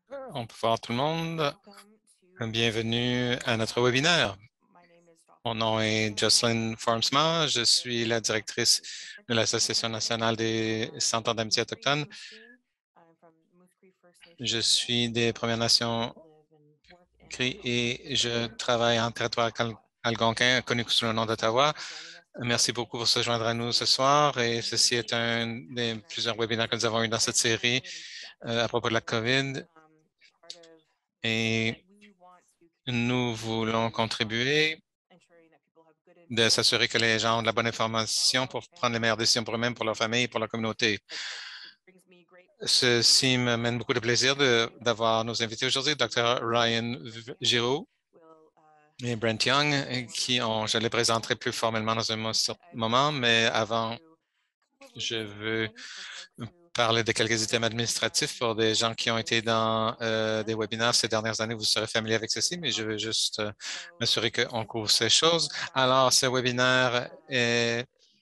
On peut voir tout le monde. Bienvenue à notre webinaire. Mon nom est Jocelyn Formsma. Je suis la directrice de l'Association nationale des centres d'amitié autochtones. Je suis des Premières Nations Cri et je travaille en territoire algonquin, connu sous le nom d'Ottawa. Merci beaucoup pour se joindre à nous ce soir et ceci est un des plusieurs webinaires que nous avons eu dans cette série à propos de la COVID et nous voulons contribuer de s'assurer que les gens ont de la bonne information pour prendre les meilleures décisions pour eux-mêmes, pour leur famille et pour leur communauté. Ceci me mène beaucoup de plaisir d'avoir nos invités aujourd'hui, Dr. Ryan Giroux et Brent Young, je les présenterai plus formellement dans un moment, mais avant, je veux parler de quelques items administratifs pour des gens qui ont été dans des webinaires ces dernières années. Vous serez familier avec ceci, mais je veux juste m'assurer qu'on couvre ces choses. Alors, ce webinaire est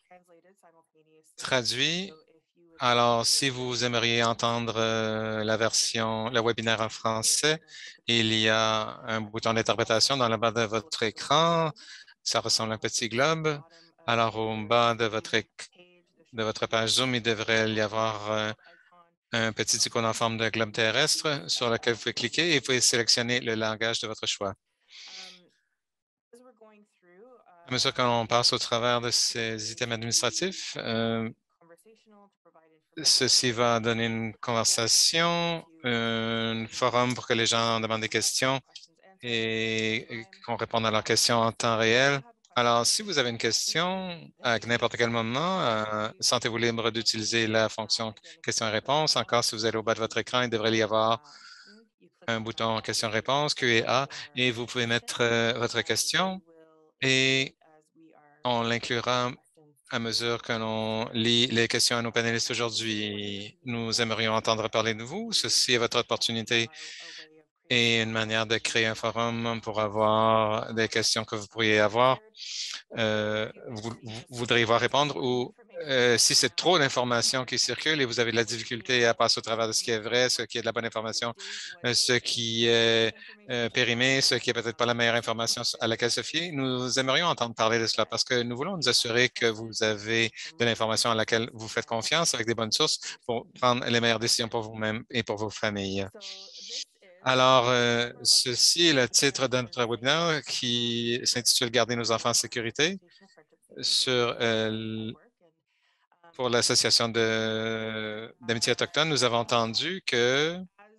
traduit. Alors, si vous aimeriez entendre le webinaire en français, il y a un bouton d'interprétation dans le bas de votre écran. Ça ressemble à un petit globe. Alors, au bas de votre page Zoom, il devrait y avoir un petit icône en forme de globe terrestre sur lequel vous pouvez cliquer et vous pouvez sélectionner le langage de votre choix. À mesure qu'on passe au travers de ces items administratifs, ceci va donner une conversation, un forum pour que les gens demandent des questions et qu'on réponde à leurs questions en temps réel. Alors, si vous avez une question à n'importe quel moment, sentez-vous libre d'utiliser la fonction questions et réponses. Encore, si vous allez au bas de votre écran, il devrait y avoir un bouton questions-réponses, Q&A, et vous pouvez mettre votre question et on l'inclura à mesure que l'on lit les questions à nos panélistes aujourd'hui. Nous aimerions entendre parler de vous. Ceci est votre opportunité et une manière de créer un forum pour avoir des questions que vous pourriez avoir. Vous voudriez voir répondre ou si c'est trop d'informations qui circulent et vous avez de la difficulté à passer au travers de ce qui est vrai, ce qui est de la bonne information, ce qui est périmé, ce qui est peut-être pas la meilleure information à laquelle se fier, nous aimerions entendre parler de cela parce que nous voulons nous assurer que vous avez de l'information à laquelle vous faites confiance avec des bonnes sources pour prendre les meilleures décisions pour vous-même et pour vos familles. Alors, ceci est le titre de notre webinaire qui s'intitule Garder nos enfants en sécurité sur pour l'Association d'amitié autochtone. Nous avons entendu que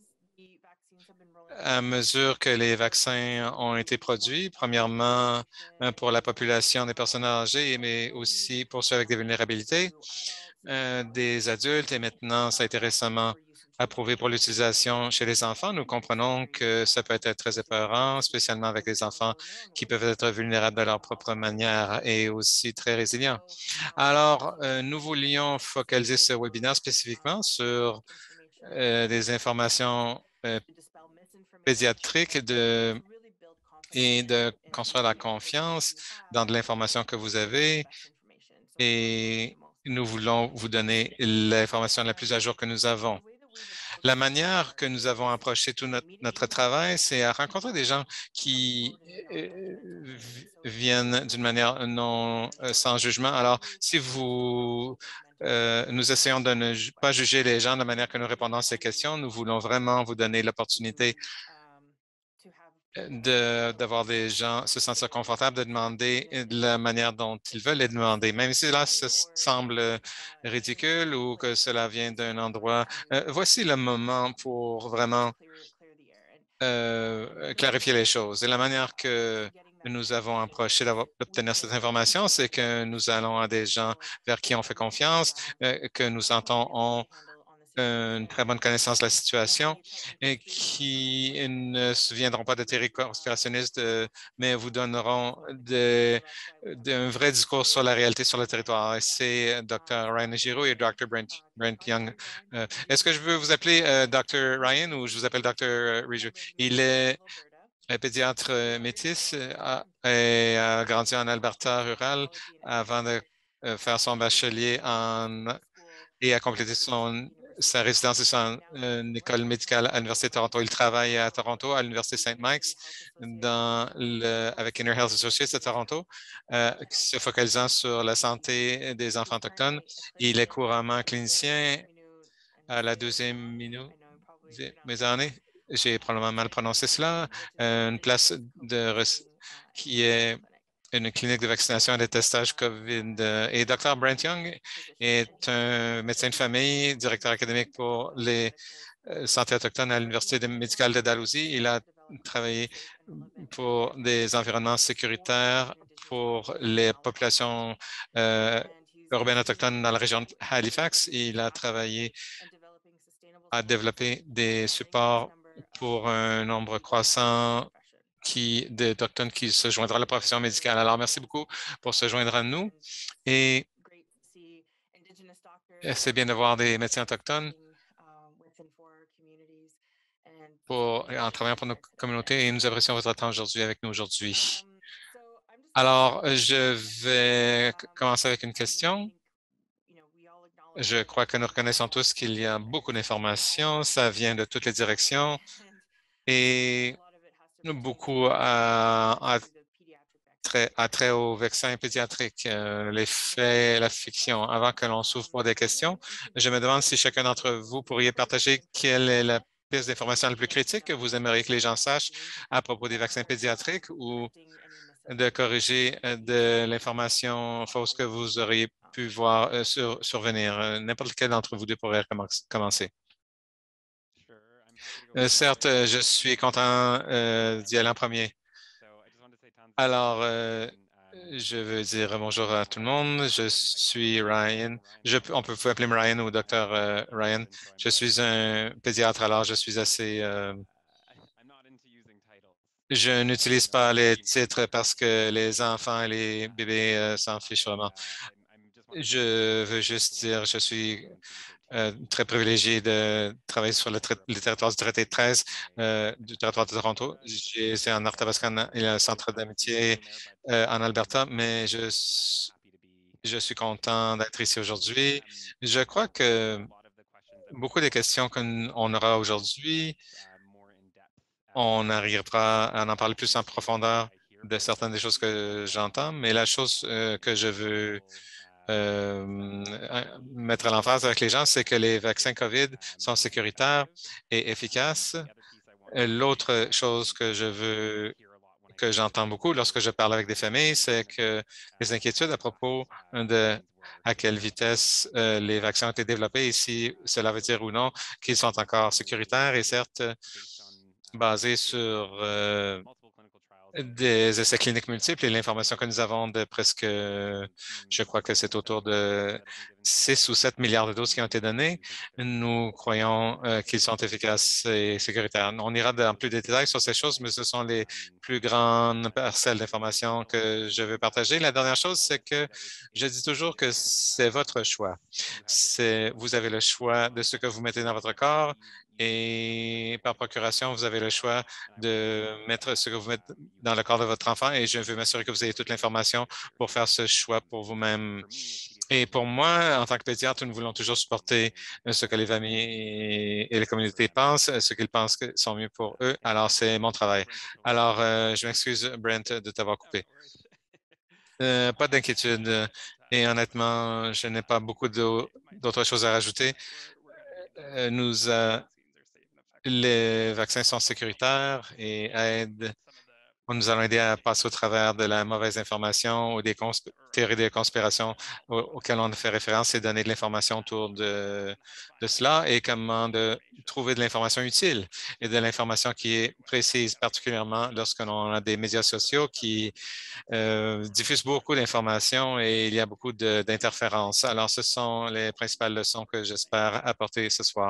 à mesure que les vaccins ont été produits, premièrement pour la population des personnes âgées, mais aussi pour ceux avec des vulnérabilités, des adultes et maintenant, ça a été récemment approuvé pour l'utilisation chez les enfants. Nous comprenons que ça peut être très épeurant, spécialement avec les enfants qui peuvent être vulnérables de leur propre manière et aussi très résilients. Alors, nous voulions focaliser ce webinaire spécifiquement sur des informations pédiatriques et de construire la confiance dans de l'information que vous avez et nous voulons vous donner l'information la plus à jour que nous avons. La manière que nous avons approché tout notre travail, c'est à rencontrer des gens qui viennent d'une manière non sans jugement. Alors, si nous essayons de ne pas juger les gens de la manière que nous répondons à ces questions, nous voulons vraiment vous donner l'opportunité d'avoir des gens se sentir confortables de demander de la manière dont ils veulent les demander, même si là, ça semble ridicule ou que cela vient d'un endroit. Voici le moment pour vraiment clarifier les choses. Et la manière que nous avons approché d'obtenir cette information, c'est que nous allons à des gens vers qui on fait confiance, que nous sentons ont une très bonne connaissance de la situation et qui ne se souviendront pas de théories conspirationnistes, mais vous donneront un vrai discours sur la réalité sur le territoire. Et c'est Dr. Ryan Giraud et Dr. Brent Young. Est-ce que je veux vous appeler Dr. Ryan ou je vous appelle Dr. Rijou? Il est un pédiatre métis et a grandi en Alberta rural avant de faire son bachelier et a complété son sa résidence est sur une école médicale à l'Université de Toronto. Il travaille à Toronto, à l'Université Saint-Mike's, avec Inner Health Associates de Toronto, se focalisant sur la santé des enfants autochtones. Il est couramment clinicien à la deuxième minute mes années. J'ai probablement mal prononcé cela. Une place qui est une clinique de vaccination et de testage COVID. Et Dr. Brent Young est un médecin de famille, directeur académique pour les santé autochtones à l'Université médicale de Dalhousie. Il a travaillé pour des environnements sécuritaires pour les populations euh, urbaines autochtones dans la région de Halifax. Il a travaillé à développer des supports pour un nombre croissant d'Autochtones qui se joindront à la profession médicale. Alors, merci beaucoup pour se joindre à nous. Et c'est bien de voir des médecins autochtones en travaillant pour nos communautés et nous apprécions votre temps aujourd'hui avec nous aujourd'hui. Alors, je vais commencer avec une question. Je crois que nous reconnaissons tous qu'il y a beaucoup d'informations. Ça vient de toutes les directions et beaucoup a trait aux vaccins pédiatriques, les faits, la fiction. Avant que l'on s'ouvre pour des questions, je me demande si chacun d'entre vous pourriez partager quelle est la pièce d'information la plus critique que vous aimeriez que les gens sachent à propos des vaccins pédiatriques ou de corriger de l'information fausse que vous auriez pu voir survenir. N'importe lequel d'entre vous deux pourrait commencer. Certes, je suis content d'y aller en premier. Alors, je veux dire bonjour à tout le monde. Je suis Ryan. On peut vous appeler Ryan ou docteur Ryan. Je suis un pédiatre, alors je suis assez. Je n'utilise pas les titres parce que les enfants et les bébés s'en fichent vraiment. Je veux juste dire, je suis très privilégié de travailler sur le territoire du traité 13 du territoire de Toronto. C'est en Arthabascan, il y a un centre d'amitié en Alberta, mais je suis content d'être ici aujourd'hui. Je crois que beaucoup des questions qu'on aura aujourd'hui, on arrivera à en parler plus en profondeur de certaines des choses que j'entends, mais la chose que je veux mettre à l'emphase avec les gens, c'est que les vaccins COVID sont sécuritaires et efficaces. L'autre chose que j'entends beaucoup lorsque je parle avec des familles, c'est que les inquiétudes à propos de à quelle vitesse les vaccins ont été développés et si cela veut dire ou non qu'ils sont encore sécuritaires et certes basés sur des essais cliniques multiples et l'information que nous avons de presque, je crois que c'est autour de 6 ou 7 milliards de doses qui ont été données, nous croyons qu'ils sont efficaces et sécuritaires. On ira dans plus de détails sur ces choses, mais ce sont les plus grandes parcelles d'informations que je veux partager. La dernière chose, c'est que je dis toujours que c'est votre choix. Vous avez le choix de ce que vous mettez dans votre corps et par procuration, vous avez le choix de mettre ce que vous mettez dans le corps de votre enfant et je veux m'assurer que vous ayez toute l'information pour faire ce choix pour vous-même. Et pour moi, en tant que pédiatre, nous voulons toujours supporter ce que les familles et les communautés pensent, ce qu'ils pensent que sont mieux pour eux. Alors, c'est mon travail. Alors, je m'excuse, Brent, de t'avoir coupé. Pas d'inquiétude. Et honnêtement, je n'ai pas beaucoup d'autres choses à rajouter. Les vaccins sont sécuritaires et nous allons aider à passer au travers de la mauvaise information ou des théories de conspiration auxquelles on fait référence et donner de l'information autour de cela et comment de trouver de l'information utile et de l'information qui est précise, particulièrement lorsqu'on a des médias sociaux qui diffusent beaucoup d'informations et il y a beaucoup d'interférences. Alors, ce sont les principales leçons que j'espère apporter ce soir.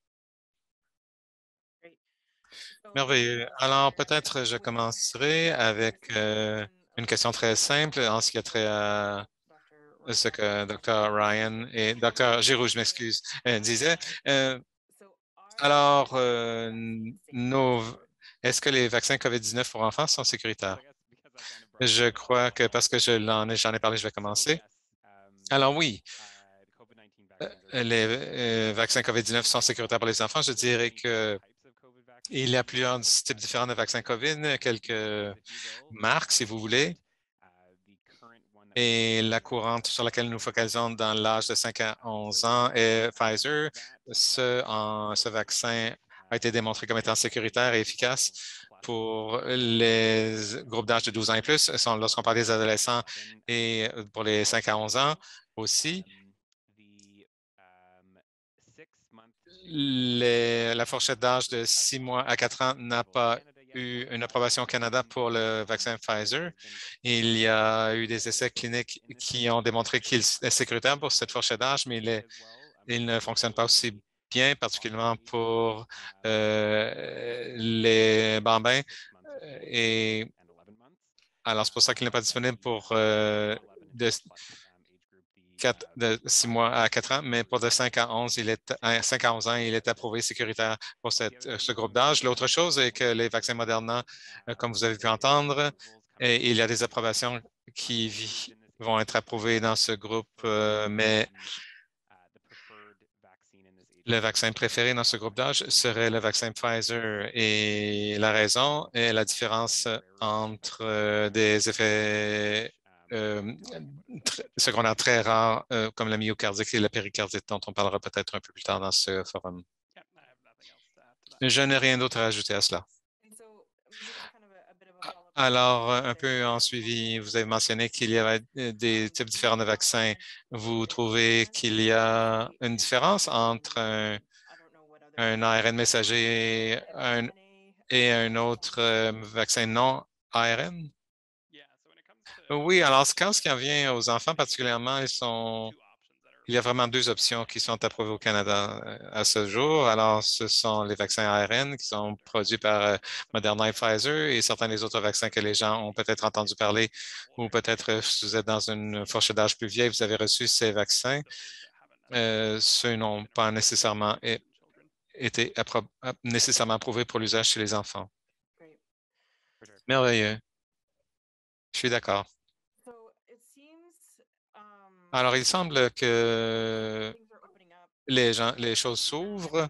Merveilleux. Alors, peut-être je commencerai avec une question très simple en ce qui a trait à ce que Dr. Ryan et Dr. Giroux, je m'excuse, disaient. Euh, alors, est-ce que les vaccins COVID-19 pour enfants sont sécuritaires? Je crois que parce que j'en ai parlé, je vais commencer. Alors oui, les vaccins COVID-19 sont sécuritaires pour les enfants. Je dirais que il y a plusieurs types différents de vaccins COVID, quelques marques, si vous voulez. Et la courante sur laquelle nous focalisons dans l'âge de 5 à 11 ans est Pfizer. Ce vaccin a été démontré comme étant sécuritaire et efficace pour les groupes d'âge de 12 ans et plus, lorsqu'on parle des adolescents et pour les 5 à 11 ans aussi. La fourchette d'âge de 6 mois à 4 ans n'a pas eu une approbation au Canada pour le vaccin Pfizer. Il y a eu des essais cliniques qui ont démontré qu'il est sécuritaire pour cette fourchette d'âge, mais il ne fonctionne pas aussi bien, particulièrement pour les bambins. Et alors, c'est pour ça qu'il n'est pas disponible pour de 6 mois à 4 ans, mais pour de 5 à 11, 5 à 11 ans, il est approuvé sécuritaire pour ce groupe d'âge. L'autre chose est que les vaccins Moderna, comme vous avez pu entendre, il y a des approbations vont être approuvées dans ce groupe, mais le vaccin préféré dans ce groupe d'âge serait le vaccin Pfizer. Et la raison est la différence entre des effets secondaires très rares, comme la myocardite et la péricardite, dont on parlera peut-être un peu plus tard dans ce forum. Je n'ai rien d'autre à ajouter à cela. Alors, un peu en suivi, vous avez mentionné qu'il y avait des types différents de vaccins. Vous trouvez qu'il y a une différence entre un ARN messager et un autre vaccin non ARN? Oui, alors quand ce qui en vient aux enfants particulièrement, il y a vraiment deux options qui sont approuvées au Canada à ce jour. Alors, ce sont les vaccins ARN qui sont produits par Moderna et Pfizer et certains des autres vaccins que les gens ont peut-être entendu parler ou peut-être si vous êtes dans une fourchette d'âge plus vieille, vous avez reçu ces vaccins. Ceux n'ont pas nécessairement été nécessairement approuvés pour l'usage chez les enfants. Merveilleux. Je suis d'accord. Alors, il semble que les choses s'ouvrent,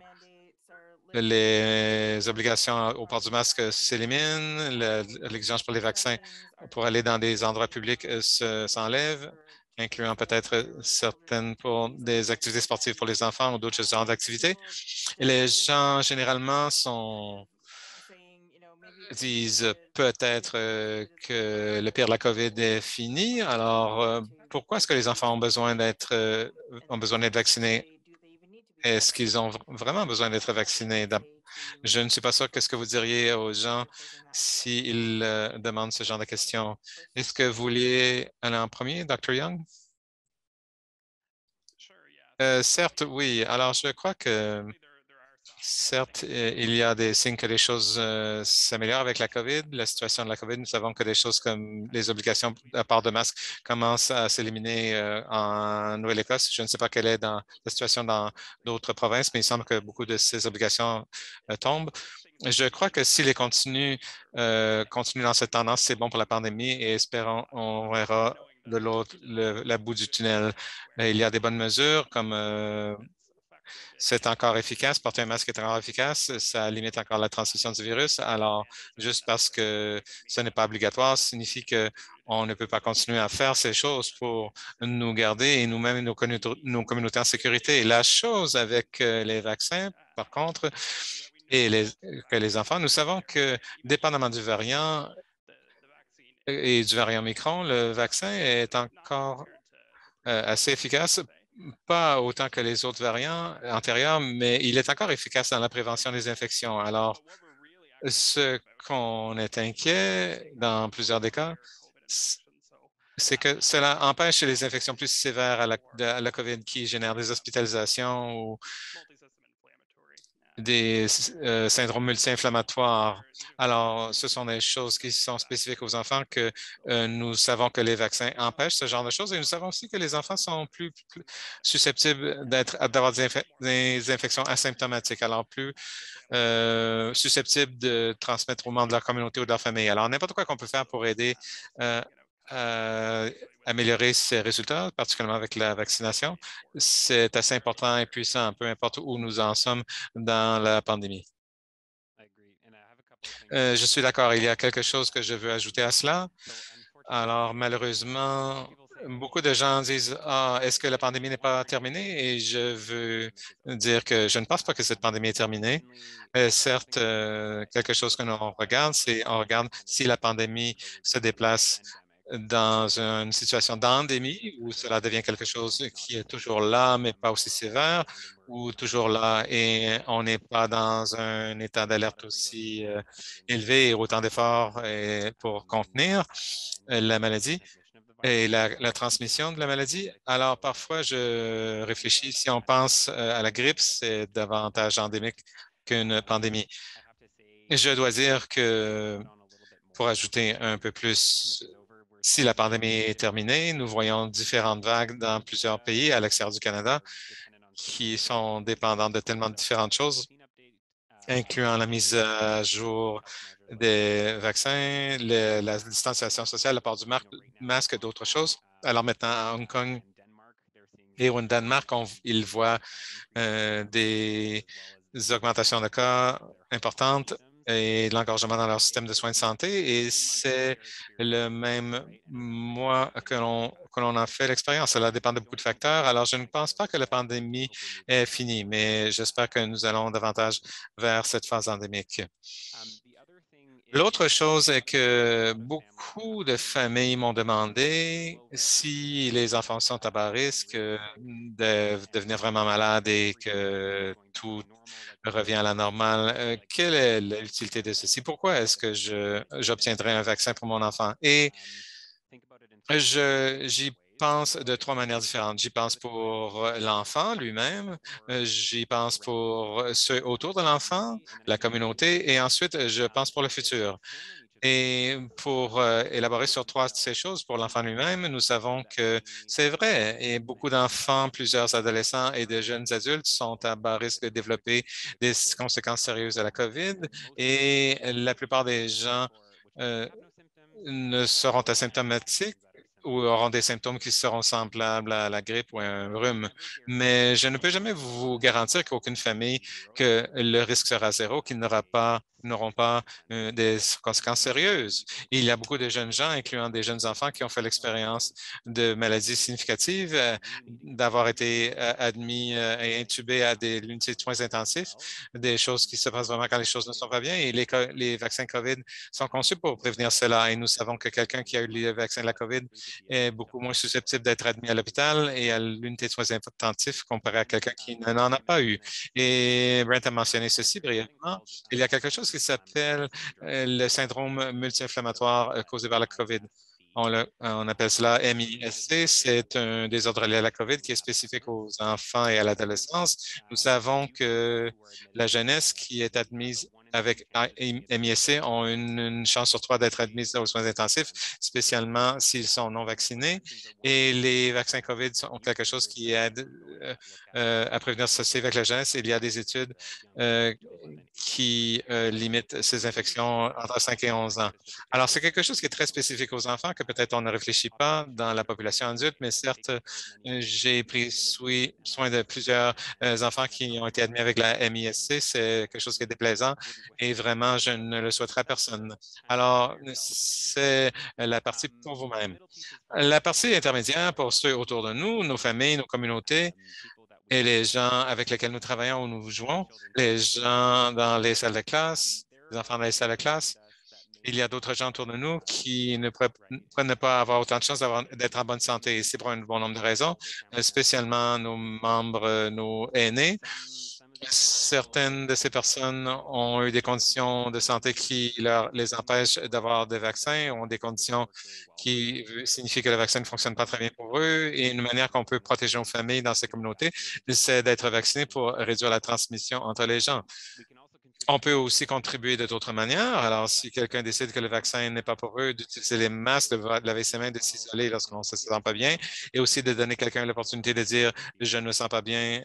les obligations au port du masque s'éliminent, l'exigence pour les vaccins pour aller dans des endroits publics s'enlève, incluant peut-être certaines pour des activités sportives pour les enfants ou d'autres genres d'activités. Et les gens, généralement, disent peut-être que le pire de la COVID est fini. Alors, pourquoi est-ce que les enfants ont besoin d'être vaccinés? Est-ce qu'ils ont vraiment besoin d'être vaccinés? Je ne suis pas sûr qu'est-ce que vous diriez aux gens s'ils demandent ce genre de questions. Est-ce que vous vouliez aller en premier, Dr. Young? Certes, oui. Alors, je crois que certes, il y a des signes que les choses s'améliorent avec la COVID, la situation de la COVID. Nous savons que des choses comme les obligations à part de masque commencent à s'éliminer en Nouvelle-Écosse. Je ne sais pas quelle est la situation dans d'autres provinces, mais il semble que beaucoup de ces obligations tombent. Je crois que s'il continue dans cette tendance, c'est bon pour la pandémie et espérons on verra de l'autre la bout du tunnel. Il y a des bonnes mesures comme c'est encore efficace, porter un masque est encore efficace, ça limite encore la transmission du virus. Alors, juste parce que ce n'est pas obligatoire signifie qu'on ne peut pas continuer à faire ces choses pour nous garder et nous-mêmes et nos communautés en sécurité. Et la chose avec les vaccins, par contre, que les enfants, nous savons que dépendamment du variant et du variant Micron, le vaccin est encore assez efficace, pas autant que les autres variants antérieurs, mais il est encore efficace dans la prévention des infections. Alors, ce qu'on est inquiet dans plusieurs des cas, c'est que cela empêche les infections plus sévères à la COVID qui génèrent des hospitalisations ou des syndromes multi-inflammatoires. Alors, ce sont des choses qui sont spécifiques aux enfants que nous savons que les vaccins empêchent ce genre de choses et nous savons aussi que les enfants sont plus susceptibles d'avoir des infections asymptomatiques, alors plus susceptibles de transmettre aux membres de leur communauté ou de leur famille. Alors, n'importe quoi qu'on peut faire pour aider améliorer ses résultats, particulièrement avec la vaccination. C'est assez important et puissant, peu importe où nous en sommes dans la pandémie. Je suis d'accord. Il y a quelque chose que je veux ajouter à cela. Alors, malheureusement, beaucoup de gens disent, ah, est-ce que la pandémie n'est pas terminée? Et je veux dire que je ne pense pas que cette pandémie est terminée. Certes, quelque chose que l'on regarde, c'est on regarde si la pandémie se déplace dans une situation d'endémie où cela devient quelque chose qui est toujours là, mais pas aussi sévère, ou toujours là et on n'est pas dans un état d'alerte aussi élevé et autant d'efforts pour contenir la maladie et la transmission de la maladie. Alors, parfois, je réfléchis, si on pense à la grippe, c'est davantage endémique qu'une pandémie. Et je dois dire que, pour ajouter un peu plus, si la pandémie est terminée, nous voyons différentes vagues dans plusieurs pays à l'extérieur du Canada qui sont dépendants de tellement de différentes choses, incluant la mise à jour des vaccins, la distanciation sociale, le port du masque et d'autres choses. Alors maintenant, à Hong Kong et au Danemark, ils voient des augmentations de cas importantes et de l'engorgement dans leur système de soins de santé. Et c'est le même mois que l'on a fait l'expérience. Cela dépend de beaucoup de facteurs. Alors, je ne pense pas que la pandémie est finie, mais j'espère que nous allons davantage vers cette phase endémique. L'autre chose est que beaucoup de familles m'ont demandé si les enfants sont à bas risque de devenir vraiment malades et que tout revient à la normale. Quelle est l'utilité de ceci? Pourquoi est-ce que j'obtiendrai un vaccin pour mon enfant? Et j'y pense de trois manières différentes. J'y pense pour l'enfant lui-même, j'y pense pour ceux autour de l'enfant, la communauté, et ensuite, je pense pour le futur. Et pour élaborer sur trois de ces choses, pour l'enfant lui-même, nous savons que c'est vrai, et beaucoup d'enfants, plusieurs adolescents et de jeunes adultes sont à bas risque de développer des conséquences sérieuses de la COVID, et la plupart des gens euh, ne seront asymptomatiques ou auront des symptômes qui seront semblables à la grippe ou à un rhume. Mais je ne peux jamais vous garantir qu'aucune famille, que le risque sera zéro, qu'ils n'auront pas des conséquences sérieuses. Il y a beaucoup de jeunes gens, incluant des jeunes enfants, qui ont fait l'expérience de maladies significatives, d'avoir été admis et intubés à des unités de soins intensifs, des choses qui se passent vraiment quand les choses ne sont pas bien. Et les vaccins COVID sont conçus pour prévenir cela. Et nous savons que quelqu'un qui a eu le vaccin de la COVID est beaucoup moins susceptible d'être admis à l'hôpital et à l'unité de soins intensifs comparé à quelqu'un qui n'en a pas eu. Et Brent a mentionné ceci brièvement. Il y a quelque chose qui s'appelle le syndrome multi-inflammatoire causé par la COVID. On appelle cela MISC. C'est un désordre lié à la COVID qui est spécifique aux enfants et à l'adolescence. Nous savons que la jeunesse qui est admise avec MISC ont une chance sur trois d'être admises aux soins intensifs, spécialement s'ils sont non vaccinés. Et les vaccins COVID sont quelque chose qui aide à prévenir ceci avec la jeunesse. Il y a des études euh, qui limitent ces infections entre 5 et 11 ans. Alors, c'est quelque chose qui est très spécifique aux enfants que peut-être on ne réfléchit pas dans la population adulte, mais certes, j'ai pris soin de plusieurs enfants qui ont été admis avec la MISC. C'est quelque chose qui est déplaisant et vraiment, je ne le souhaiterais à personne. Alors, c'est la partie pour vous-même. La partie intermédiaire pour ceux autour de nous, nos familles, nos communautés et les gens avec lesquels nous travaillons ou nous jouons, les gens dans les salles de classe, les enfants dans les salles de classe. Il y a d'autres gens autour de nous qui ne pourraient ne pas avoir autant de chance d'être en bonne santé. Et c'est pour un bon nombre de raisons, spécialement nos membres, nos aînés. Certaines de ces personnes ont eu des conditions de santé qui les empêchent d'avoir des vaccins, ont des conditions qui signifient que le vaccin ne fonctionne pas très bien pour eux. Et une manière qu'on peut protéger nos familles dans ces communautés, c'est d'être vacciné pour réduire la transmission entre les gens. On peut aussi contribuer de d'autres manières. Alors, si quelqu'un décide que le vaccin n'est pas pour eux, d'utiliser les masques, de laver ses mains, de s'isoler lorsqu'on ne se sent pas bien, et aussi de donner à quelqu'un l'opportunité de dire je ne me sens pas bien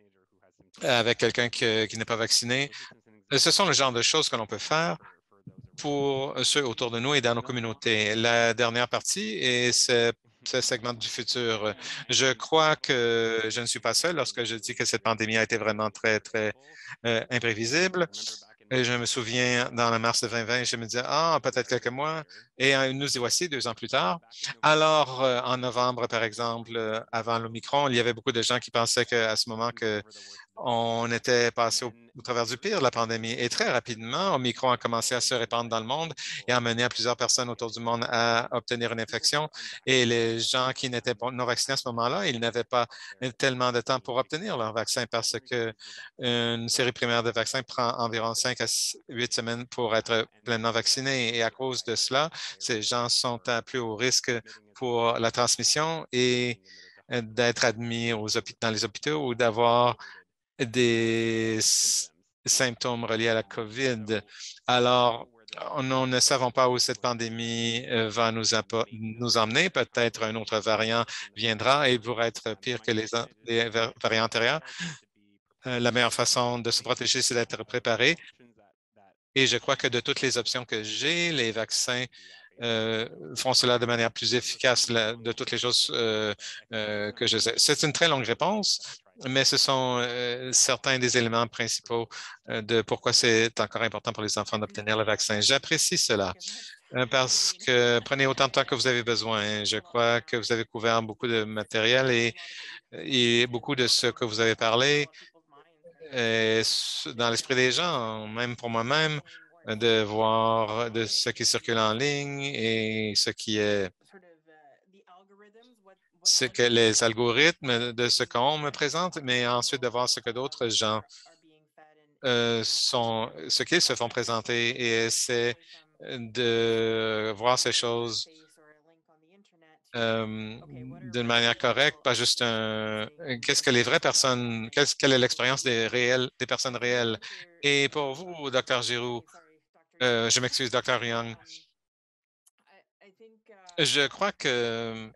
avec quelqu'un qui n'est pas vacciné. Ce sont le genre de choses que l'on peut faire pour ceux autour de nous et dans nos communautés. La dernière partie est ce segment du futur. Je crois que je ne suis pas seul lorsque je dis que cette pandémie a été vraiment très, très imprévisible. Et je me souviens, dans le mars de 2020, je me disais, ah, peut-être quelques mois. Et nous y voici 2 ans plus tard. Alors, en novembre, par exemple, avant l'Omicron, il y avait beaucoup de gens qui pensaient qu'à ce moment que on était passé au travers du pire de la pandémie. Et très rapidement, Omicron a commencé à se répandre dans le monde et a amené à plusieurs personnes autour du monde à obtenir une infection. Et les gens qui n'étaient pas non vaccinés à ce moment-là, ils n'avaient pas tellement de temps pour obtenir leur vaccin parce que une série primaire de vaccins prend environ 5 à 8 semaines pour être pleinement vacciné. Et à cause de cela, ces gens sont à plus haut risque pour la transmission et d'être admis dans les hôpitaux ou d'avoir des symptômes reliés à la COVID. Alors, nous ne savons pas où cette pandémie va nous emmener. Peut-être un autre variant viendra et il pourra être pire que les variants antérieurs. La meilleure façon de se protéger, c'est d'être préparé. Et je crois que de toutes les options que j'ai, les vaccins font cela de manière plus efficace de toutes les choses que je sais. C'est une très longue réponse, mais ce sont certains des éléments principaux de pourquoi c'est encore important pour les enfants d'obtenir le vaccin. J'apprécie cela parce que prenez autant de temps que vous avez besoin. Je crois que vous avez couvert beaucoup de matériel et beaucoup de ce que vous avez parlé dans l'esprit des gens, même pour moi-même, de voir de ce qui circule en ligne et ce que les algorithmes de ce qu'on me présente, mais ensuite de voir ce que d'autres gens ce qu'ils se font présenter et essaient de voir ces choses d'une manière correcte, pas juste qu'est-ce que les vraies personnes, quelle est l'expérience des personnes réelles. Et pour vous, Dr. Giroux, je m'excuse, Dr. Young, je crois que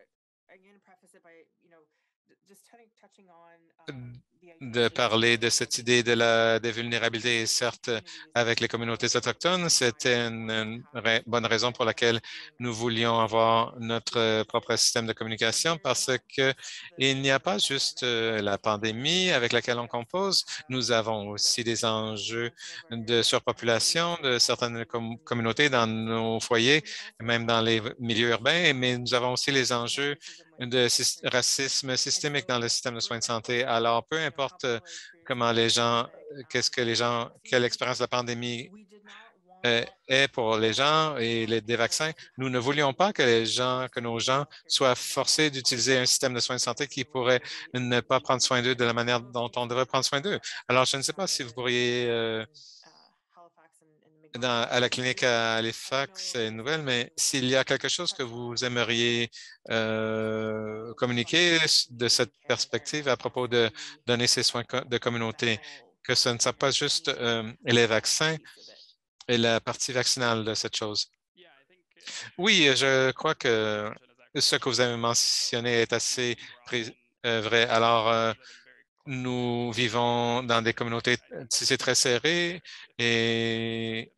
de parler de cette idée de des vulnérabilités, certes, avec les communautés autochtones, c'était une bonne raison pour laquelle nous voulions avoir notre propre système de communication parce que il n'y a pas juste la pandémie avec laquelle on compose, nous avons aussi des enjeux de surpopulation de certaines communautés dans nos foyers, même dans les milieux urbains, mais nous avons aussi les enjeux de racisme systémique dans le système de soins de santé. Alors, peu importe comment les gens, quelle expérience de la pandémie est pour les gens et des vaccins, nous ne voulions pas que nos gens soient forcés d'utiliser un système de soins de santé qui pourrait ne pas prendre soin d'eux de la manière dont on devrait prendre soin d'eux. Alors, je ne sais pas si vous pourriez à la clinique à Halifax, c'est une nouvelle, mais s'il y a quelque chose que vous aimeriez communiquer de cette perspective à propos de donner ces soins de communauté, que ce ne soit pas juste les vaccins et la partie vaccinale de cette chose. Oui, je crois que ce que vous avez mentionné est assez vrai. Alors, nous vivons dans des communautés tissées très serrées et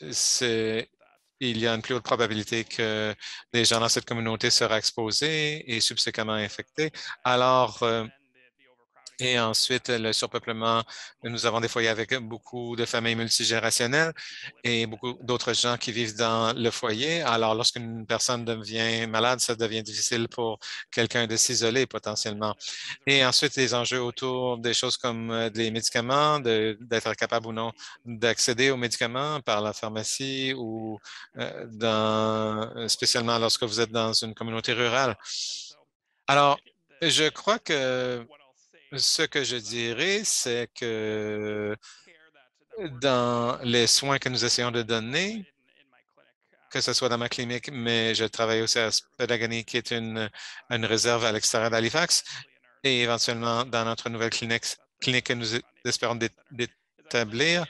il y a une plus haute probabilité que des gens dans cette communauté seraient exposés et subséquemment infectés. Alors, et ensuite, le surpeuplement, nous avons des foyers avec beaucoup de familles multigénérationnelles et beaucoup d'autres gens qui vivent dans le foyer. Alors, lorsqu'une personne devient malade, ça devient difficile pour quelqu'un de s'isoler potentiellement. Et ensuite, les enjeux autour des choses comme des médicaments, d'être capable ou non d'accéder aux médicaments par la pharmacie ou spécialement lorsque vous êtes dans une communauté rurale. Alors, je crois que ce que je dirais, c'est que dans les soins que nous essayons de donner, que ce soit dans ma clinique, mais je travaille aussi à Spadagony, qui est une réserve à l'extérieur d'Halifax, et éventuellement dans notre nouvelle clinique que nous espérons d'établir,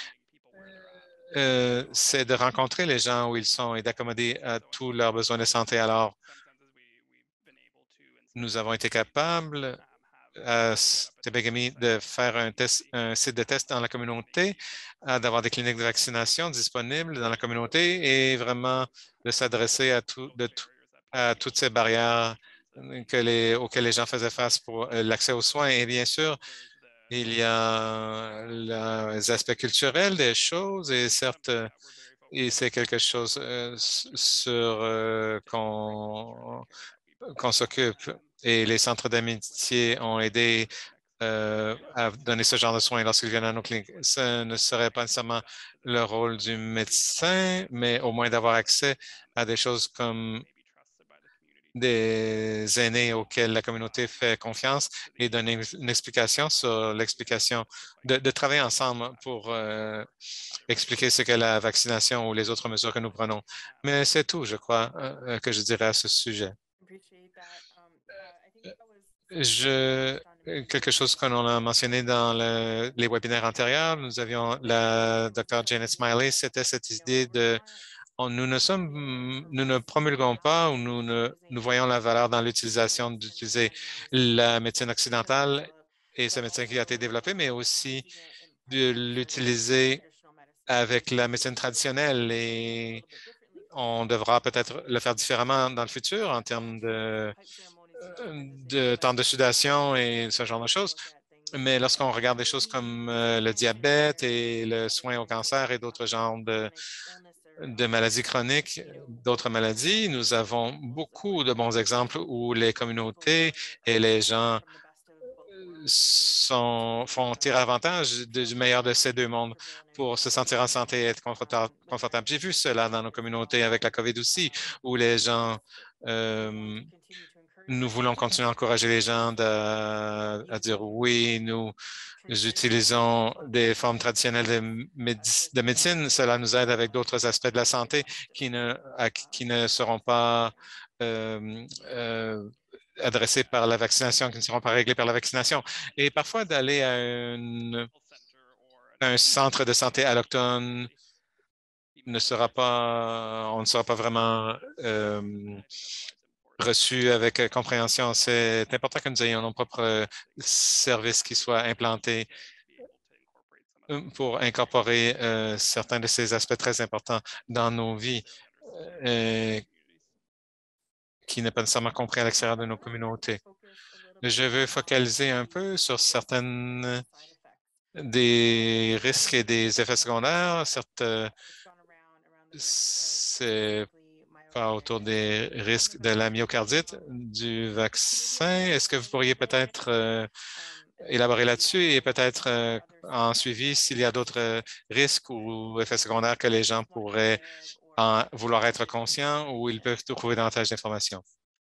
c'est de rencontrer les gens où ils sont et d'accommoder à tous leurs besoins de santé. Alors, nous avons été capables à Tébégamie de faire un site de test dans la communauté, d'avoir des cliniques de vaccination disponibles dans la communauté et vraiment de s'adresser à toutes ces barrières auxquelles les gens faisaient face pour l'accès aux soins. Et bien sûr, il y a les aspects culturels des choses et certes, et c'est quelque chose sur qu'on s'occupe. Et les centres d'amitié ont aidé à donner ce genre de soins lorsqu'ils viennent à nos cliniques. Ce ne serait pas nécessairement le rôle du médecin, mais au moins d'avoir accès à des choses comme des aînés auxquels la communauté fait confiance et donner une explication sur l'explication, de travailler ensemble pour expliquer ce qu'est la vaccination ou les autres mesures que nous prenons. Mais c'est tout, je crois, que je dirais à ce sujet. Quelque chose qu'on a mentionné dans les webinaires antérieurs, nous avions la Dr. Janet Smiley, c'était cette idée de nous ne promulguons pas ou nous voyons la valeur dans l'utilisation d'utiliser la médecine occidentale et ce médecin qui a été développé, mais aussi de l'utiliser avec la médecine traditionnelle et on devra peut-être le faire différemment dans le futur en termes de temps de sudation et ce genre de choses. Mais lorsqu'on regarde des choses comme le diabète et le soin au cancer et d'autres genres de maladies chroniques, d'autres maladies, nous avons beaucoup de bons exemples où les communautés et les gens font tirer avantage du meilleur de ces deux mondes pour se sentir en santé et être confortable. J'ai vu cela dans nos communautés avec la COVID aussi, où les gens, euh, nous voulons continuer à encourager les gens à dire oui, nous utilisons des formes traditionnelles de médecine. Cela nous aide avec d'autres aspects de la santé qui ne seront pas adressés par la vaccination, qui ne seront pas réglés par la vaccination. Et parfois d'aller à un centre de santé alloctone on ne sera pas vraiment reçu avec compréhension. C'est important que nous ayons nos propres services qui soient implantés pour incorporer certains de ces aspects très importants dans nos vies qui n'est pas nécessairement compris à l'extérieur de nos communautés. Je veux focaliser un peu sur certaines des risques et des effets secondaires. Certes, c'est pas autour des risques de la myocardite du vaccin. Est-ce que vous pourriez peut-être élaborer là-dessus et peut-être en suivi s'il y a d'autres risques ou effets secondaires que les gens pourraient vouloir être conscients ou ils peuvent trouver davantage d'informations?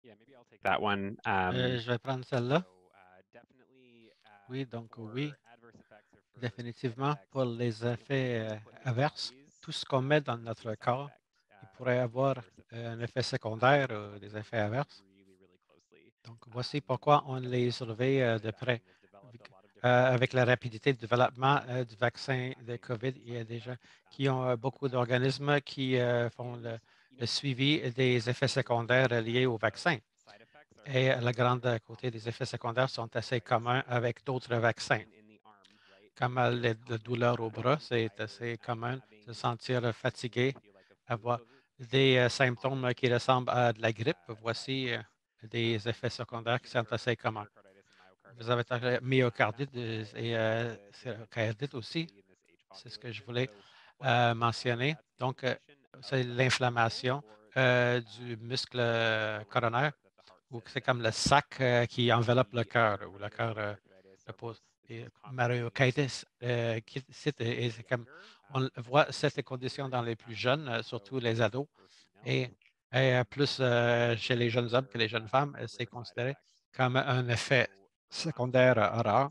Je vais prendre celle-là. Oui, donc oui, définitivement, pour les effets averses, tout ce qu'on met dans notre corps, il pourrait avoir un effet secondaire ou des effets averses. Donc, voici pourquoi on les surveille de près. Avec la rapidité de développement du vaccin de COVID, il y a des gens qui ont beaucoup d'organismes qui font le suivi des effets secondaires liés au vaccin. Et la grande côté des effets secondaires sont assez communs avec d'autres vaccins. Comme la douleur au bras, c'est assez commun de se sentir fatigué, avoir des symptômes qui ressemblent à de la grippe. Voici des effets secondaires qui sont assez communs. Vous avez parlé de myocardite et cardite aussi. C'est ce que je voulais mentionner. Donc, c'est l'inflammation du muscle coronaire, ou c'est comme le sac qui enveloppe le cœur, où le cœur repose. Et myocarditis, c'est comme on voit cette condition dans les plus jeunes, surtout les ados, et, plus chez les jeunes hommes que les jeunes femmes, c'est considéré comme un effet secondaire rare.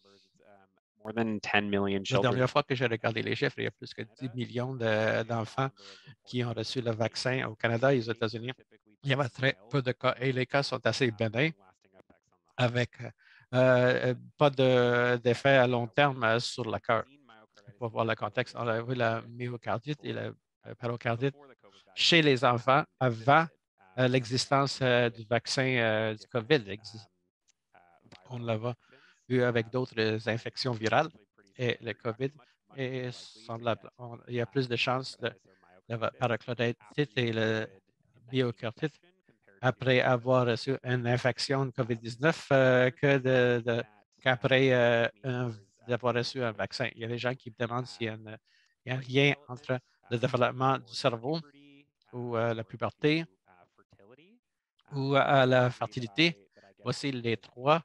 La dernière fois que j'ai regardé les chiffres, il y a plus que 10 millions d'enfants qui ont reçu le vaccin au Canada et aux États-Unis. Il y avait très peu de cas et les cas sont assez bénins avec pas d'effet à long terme sur le cœur. Pour voir le contexte, on a vu la myocardite et la pérocardite chez les enfants avant l'existence du vaccin du COVID. On l'a vu avec d'autres infections virales et le COVID est semblable. Il y a plus de chances de paraclotite et le biocartite après avoir reçu une infection de COVID-19 qu'après d'avoir reçu un vaccin. Il y a des gens qui me demandent s'il y a un lien entre le développement du cerveau ou la puberté ou à la fertilité. Voici les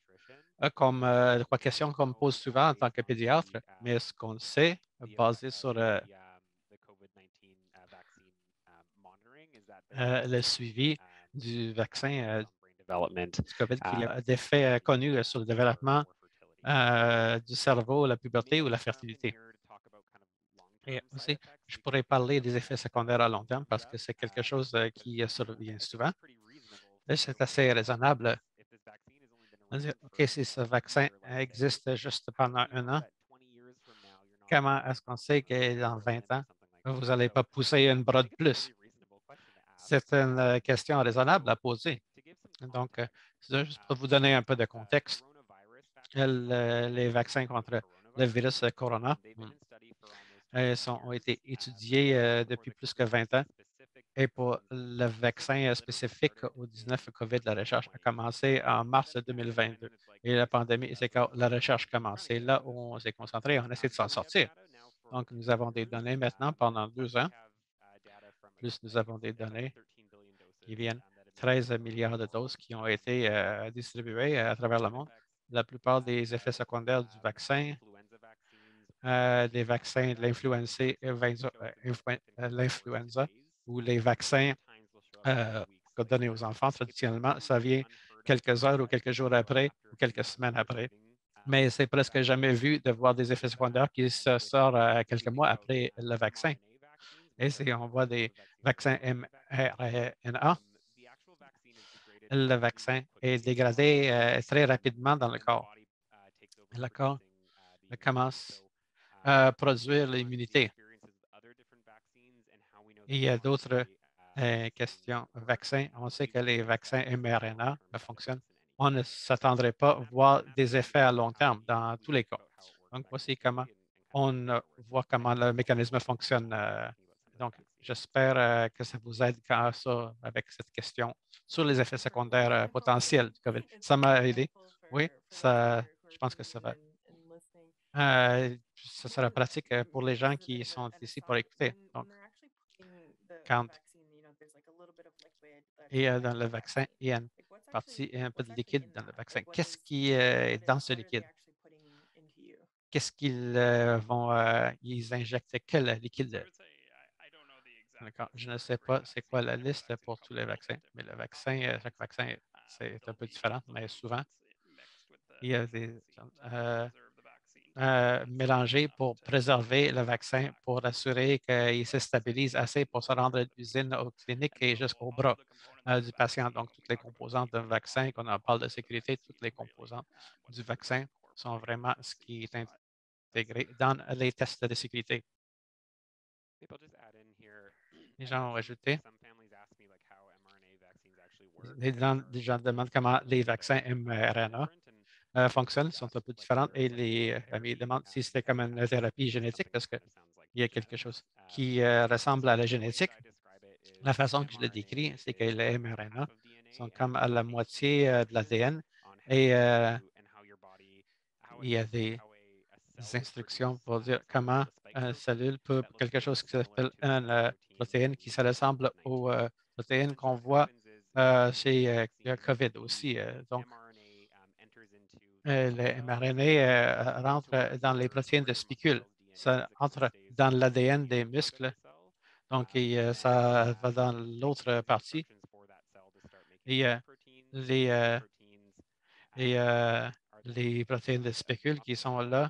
trois questions qu'on me pose souvent en tant que pédiatre, mais ce qu'on sait, basé sur le suivi du vaccin du COVID, qu'il y a d'effets connus sur le développement du cerveau, la puberté ou la fertilité. Et aussi, je pourrais parler des effets secondaires à long terme parce que c'est quelque chose qui survient souvent. C'est assez raisonnable de dire, OK, si ce vaccin existe juste pendant un an, comment est-ce qu'on sait que dans 20 ans, vous n'allez pas pousser une brode plus? C'est une question raisonnable à poser. Donc, c'est juste pour vous donner un peu de contexte, les vaccins contre le virus corona ont été étudiés depuis plus que 20 ans. Et pour le vaccin spécifique au 19 COVID, la recherche a commencé en mars 2022. Et la pandémie, c'est quand la recherche a commencé. Là où on s'est concentré, on essaie de s'en sortir. Donc, nous avons des données maintenant pendant 2 ans. Plus nous avons des données qui viennent 13 milliards de doses qui ont été distribuées à travers le monde. La plupart des effets secondaires du vaccin, des vaccins de l'influenza ou les vaccins donnés aux enfants, traditionnellement, ça vient quelques heures ou quelques jours après ou quelques semaines après. Mais c'est presque jamais vu de voir des effets secondaires qui se sortent quelques mois après le vaccin. Et si on voit des vaccins mRNA, le vaccin est dégradé très rapidement dans le corps. Le corps commence à produire l'immunité. Il y a d'autres questions. Vaccins, on sait que les vaccins mRNA fonctionnent. On ne s'attendrait pas à voir des effets à long terme dans tous les cas. Donc, voici comment on voit comment le mécanisme fonctionne. Donc, j'espère que ça vous aide avec cette question sur les effets secondaires potentiels du COVID. Ça m'a aidé. Oui, je pense que ça va. Ça sera pratique pour les gens qui sont ici pour écouter. Donc, quand et dans le vaccin, il y a une partie, un peu de liquide dans le vaccin. Qu'est-ce qui est dans ce liquide? Qu'est-ce qu'ils vont ils injecter? Quel liquide? D'accord. Je ne sais pas c'est quoi la liste pour tous les vaccins, mais le vaccin, chaque vaccin, c'est un peu différent, mais souvent, il y a des mélangés pour préserver le vaccin, pour assurer qu'il se stabilise assez pour se rendre de l'usine aux cliniques et jusqu'au bras du patient. Donc, toutes les composantes d'un vaccin, qu'on en parle de sécurité, toutes les composantes du vaccin sont vraiment ce qui est intégré dans les tests de sécurité. Les gens ont ajouté. Les gens demandent comment les vaccins mRNA fonctionnent, sont un peu différents et les familles demandent si c'était comme une thérapie génétique parce qu'il y a quelque chose qui ressemble à la génétique. La façon que je le décris, c'est que les mRNA sont comme à la moitié de l'ADN et il y a des instructions pour dire comment une cellule peut, quelque chose qui s'appelle une protéine qui se ressemble aux protéines qu'on voit chez le COVID aussi. Donc, le mRNA rentre dans les protéines de spicule. Ça entre dans l'ADN des muscles. Donc, ça va dans l'autre partie. Et les protéines de spicule qui sont là.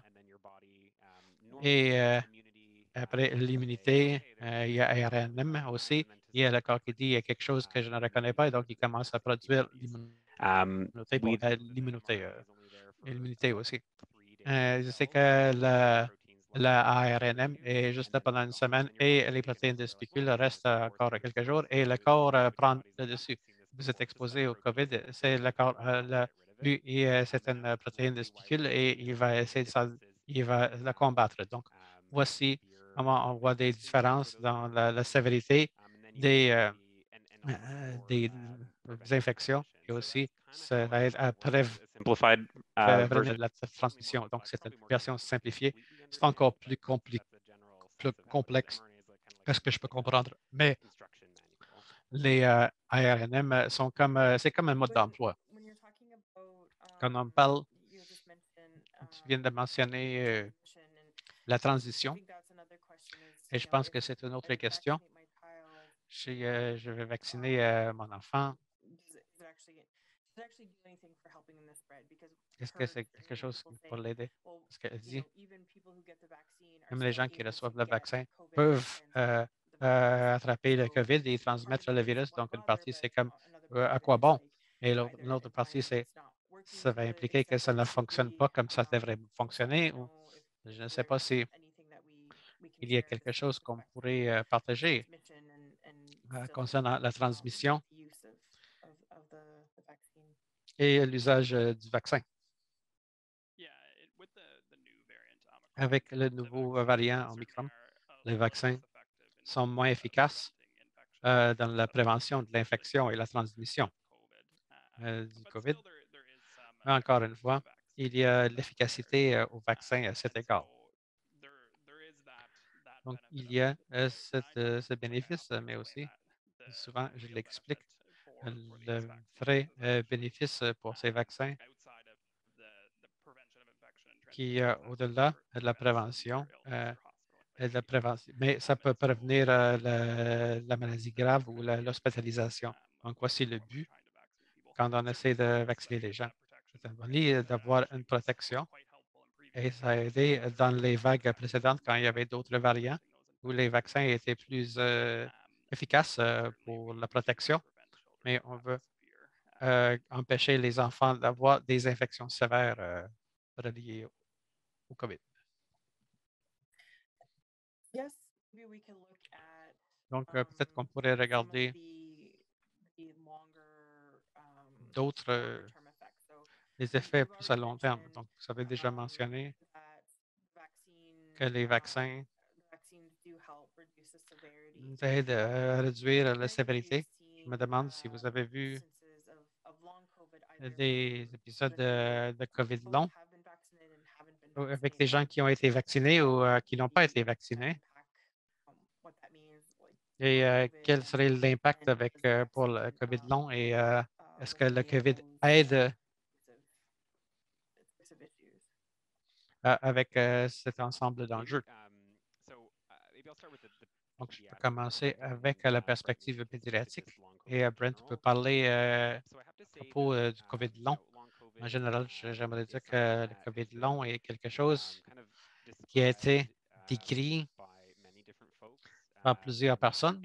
Et après l'immunité, il y a RNM aussi. Il y a le corps qui dit il y a quelque chose que je ne reconnais pas et donc il commence à produire l'immunité aussi. Je sais que la ARNM est juste là pendant une semaine et les protéines de spicule restent encore quelques jours et le corps prend le dessus. Vous êtes exposé au COVID, c'est le corps, Lui, c'est une protéine de spicule et il va essayer il va la combattre. Donc, voici comment on voit des différences dans la sévérité des, des infections et aussi ça aide à prévenir la transmission. Donc, c'est une version simplifiée. C'est encore plus complexe que ce que je peux comprendre. Mais les ARNM sont comme, c'est comme un mode d'emploi. Quand on parle, tu viens de mentionner la transition et je pense que c'est une autre question. Je vais vacciner mon enfant. Est-ce que c'est quelque chose pour l'aider? Parce qu'elle dit, même les gens qui reçoivent le vaccin peuvent attraper le COVID et transmettre le virus. Donc, une partie, c'est comme à quoi bon? Et l'autre partie, c'est ça va impliquer que ça ne fonctionne pas comme ça devrait fonctionner. Ou je ne sais pas si il y a quelque chose qu'on pourrait partager concernant la transmission et l'usage du vaccin. Avec le nouveau variant Omicron, les vaccins sont moins efficaces dans la prévention de l'infection et la transmission du COVID. Mais encore une fois, il y a l'efficacité au vaccin à cet égard. Donc, il y a ce bénéfice, mais aussi, souvent, je l'explique, le vrai bénéfice pour ces vaccins qui, au-delà de la prévention, et de la prévention, mais ça peut prévenir la maladie grave ou l'hospitalisation. Donc, voici le but quand on essaie de vacciner les gens. C'est un bon d'avoir une protection et ça a aidé dans les vagues précédentes quand il y avait d'autres variants où les vaccins étaient plus efficaces pour la protection, mais on veut empêcher les enfants d'avoir des infections sévères reliées au COVID. Donc, peut-être qu'on pourrait regarder d'autres les effets plus à long terme. Donc, vous avez déjà mentionné que les vaccins aident à réduire la sévérité. Je me demande si vous avez vu des épisodes de COVID long avec des gens qui ont été vaccinés ou qui n'ont pas été vaccinés. Et quel serait l'impact pour le COVID long et est-ce que le COVID aide avec cet ensemble d'enjeux? Donc, je peux commencer avec la perspective pédiatrique et Brent peut parler à propos du COVID long. En général, j'aimerais dire que le COVID long est quelque chose qui a été décrit par plusieurs personnes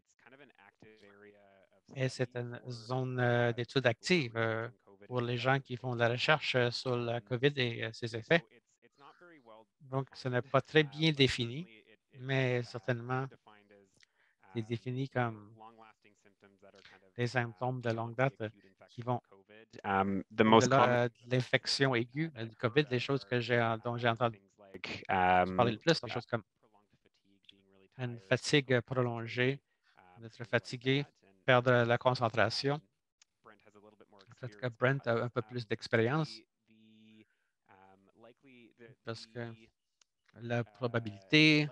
et c'est une zone d'étude active pour les gens qui font de la recherche sur le COVID et ses effets. Donc, ce n'est pas très bien défini, mais certainement, c'est défini comme des symptômes de longue date qui vont au-delà de l'infection aiguë du COVID, les choses dont j'ai entendu parler le plus, des choses comme une fatigue prolongée, d'être fatigué, perdre la concentration. Peut-être que Brent a un peu plus d'expérience parce que la probabilité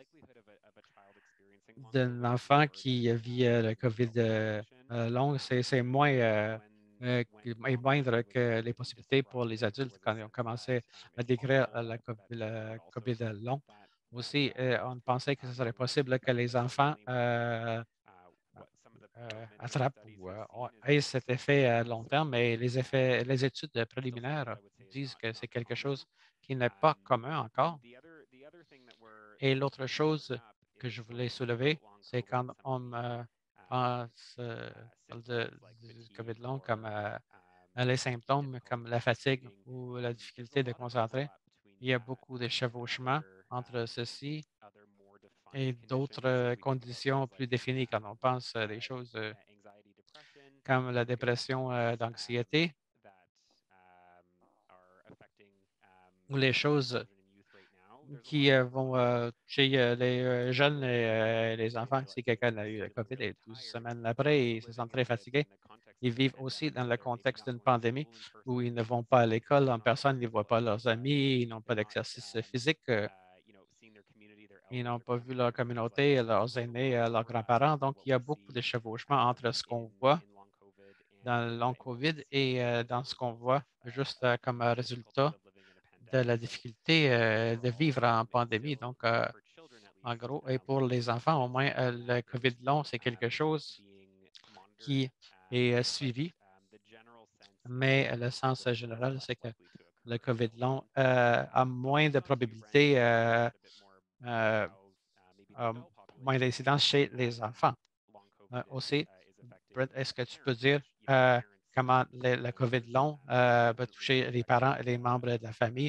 d'un enfant qui vit le COVID long, c'est moins est moindre que les possibilités pour les adultes quand ils ont commencé à décrire le COVID long. Aussi, on pensait que ce serait possible que les enfants attrapent ou aient cet effet à long terme, mais les études préliminaires disent que c'est quelque chose qui n'est pas commun encore. Et l'autre chose que je voulais soulever, c'est quand on pense du COVID long comme les symptômes comme la fatigue ou la difficulté de concentrer, il y a beaucoup de chevauchements entre ceci et d'autres conditions plus définies quand on pense à des choses comme la dépression d'anxiété ou les choses qui vont chez les jeunes et les enfants. Si quelqu'un a eu le COVID et 12 semaines après, ils se sentent très fatigués. Ils vivent aussi dans le contexte d'une pandémie où ils ne vont pas à l'école en personne, ils ne voient pas leurs amis, ils n'ont pas d'exercice physique, ils n'ont pas vu leur communauté, leurs aînés, leurs grands-parents. Donc, il y a beaucoup de chevauchements entre ce qu'on voit dans le long COVID et dans ce qu'on voit juste comme résultat de la difficulté de vivre en pandémie. Donc, en gros, et pour les enfants, au moins, le COVID long, c'est quelque chose qui est suivi, mais le sens général, c'est que le COVID long a moins de probabilité, a moins d'incidence chez les enfants. Aussi, Brett, est-ce que tu peux dire comment le COVID long va toucher les parents et les membres de la famille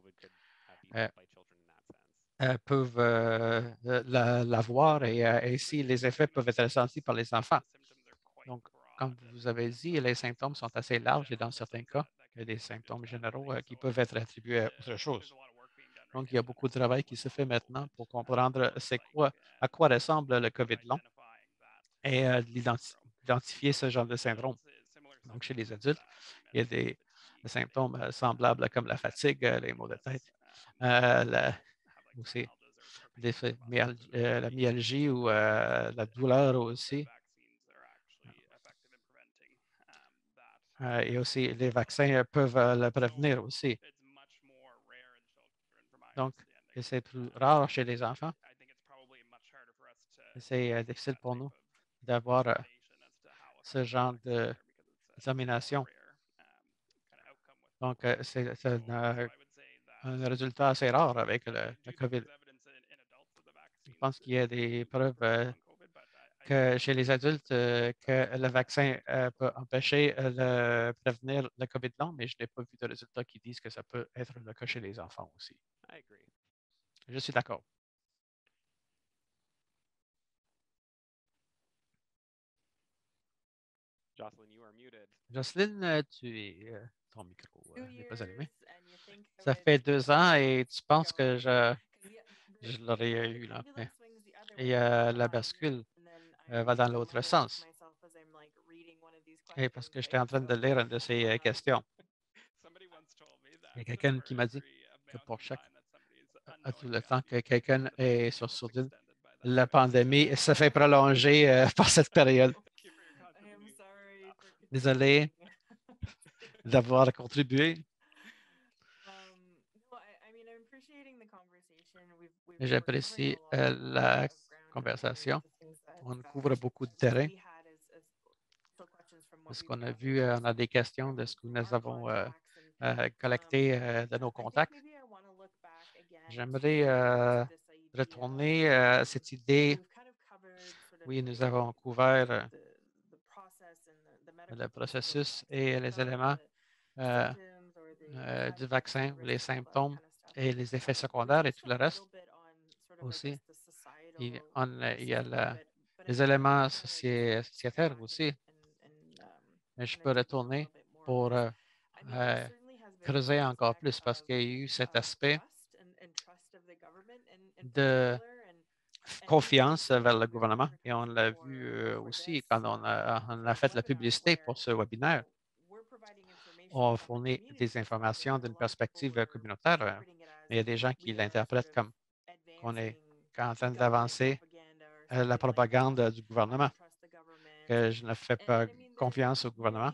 peuvent l'avoir et ainsi les effets peuvent être ressentis par les enfants. Donc, comme vous avez dit, les symptômes sont assez larges et dans certains cas, il y a des symptômes généraux qui peuvent être attribués à autre chose. Donc, il y a beaucoup de travail qui se fait maintenant pour comprendre à quoi ressemble le COVID long et d'identifier ce genre de syndrome. Donc, chez les adultes, il y a des symptômes semblables comme la fatigue, les maux de tête, aussi la myalgie ou la douleur aussi. Et aussi, les vaccins peuvent le prévenir aussi. Donc, c'est plus rare chez les enfants. C'est difficile pour nous d'avoir ce genre de détermination. Donc, c'est un résultat assez rare avec le COVID. Je pense qu'il y a des preuves que chez les adultes, que le vaccin peut empêcher de prévenir le COVID long, mais je n'ai pas vu de résultats qui disent que ça peut être le cas chez les enfants aussi. Je suis d'accord. Jocelyne, ton micro n'est pas allumé. Ça fait 2 ans et tu penses que je l'aurais eu là. Et la bascule va dans l'autre sens. Et parce que j'étais en train de lire une de ces questions. Il y a quelqu'un qui m'a dit que pour tout le temps que quelqu'un est sur sourdine, la pandémie se fait prolonger par cette période. Désolé d'avoir contribué. J'apprécie la conversation. On couvre beaucoup de terrain. Ce qu'on a vu, on a des questions de ce que nous avons collecté de nos contacts. J'aimerais retourner à cette idée. Oui, nous avons couvert le processus et les éléments du vaccin, les symptômes et les effets secondaires et tout le reste aussi. Il y a les éléments sociétaires aussi. Mais je peux retourner pour creuser encore plus parce qu'il y a eu cet aspect de confiance vers le gouvernement et on l'a vu aussi quand on a fait la publicité pour ce webinaire. On fournit des informations d'une perspective communautaire, mais il y a des gens qui l'interprètent comme qu'on est en train d'avancer la propagande du gouvernement, que je ne fais pas confiance au gouvernement.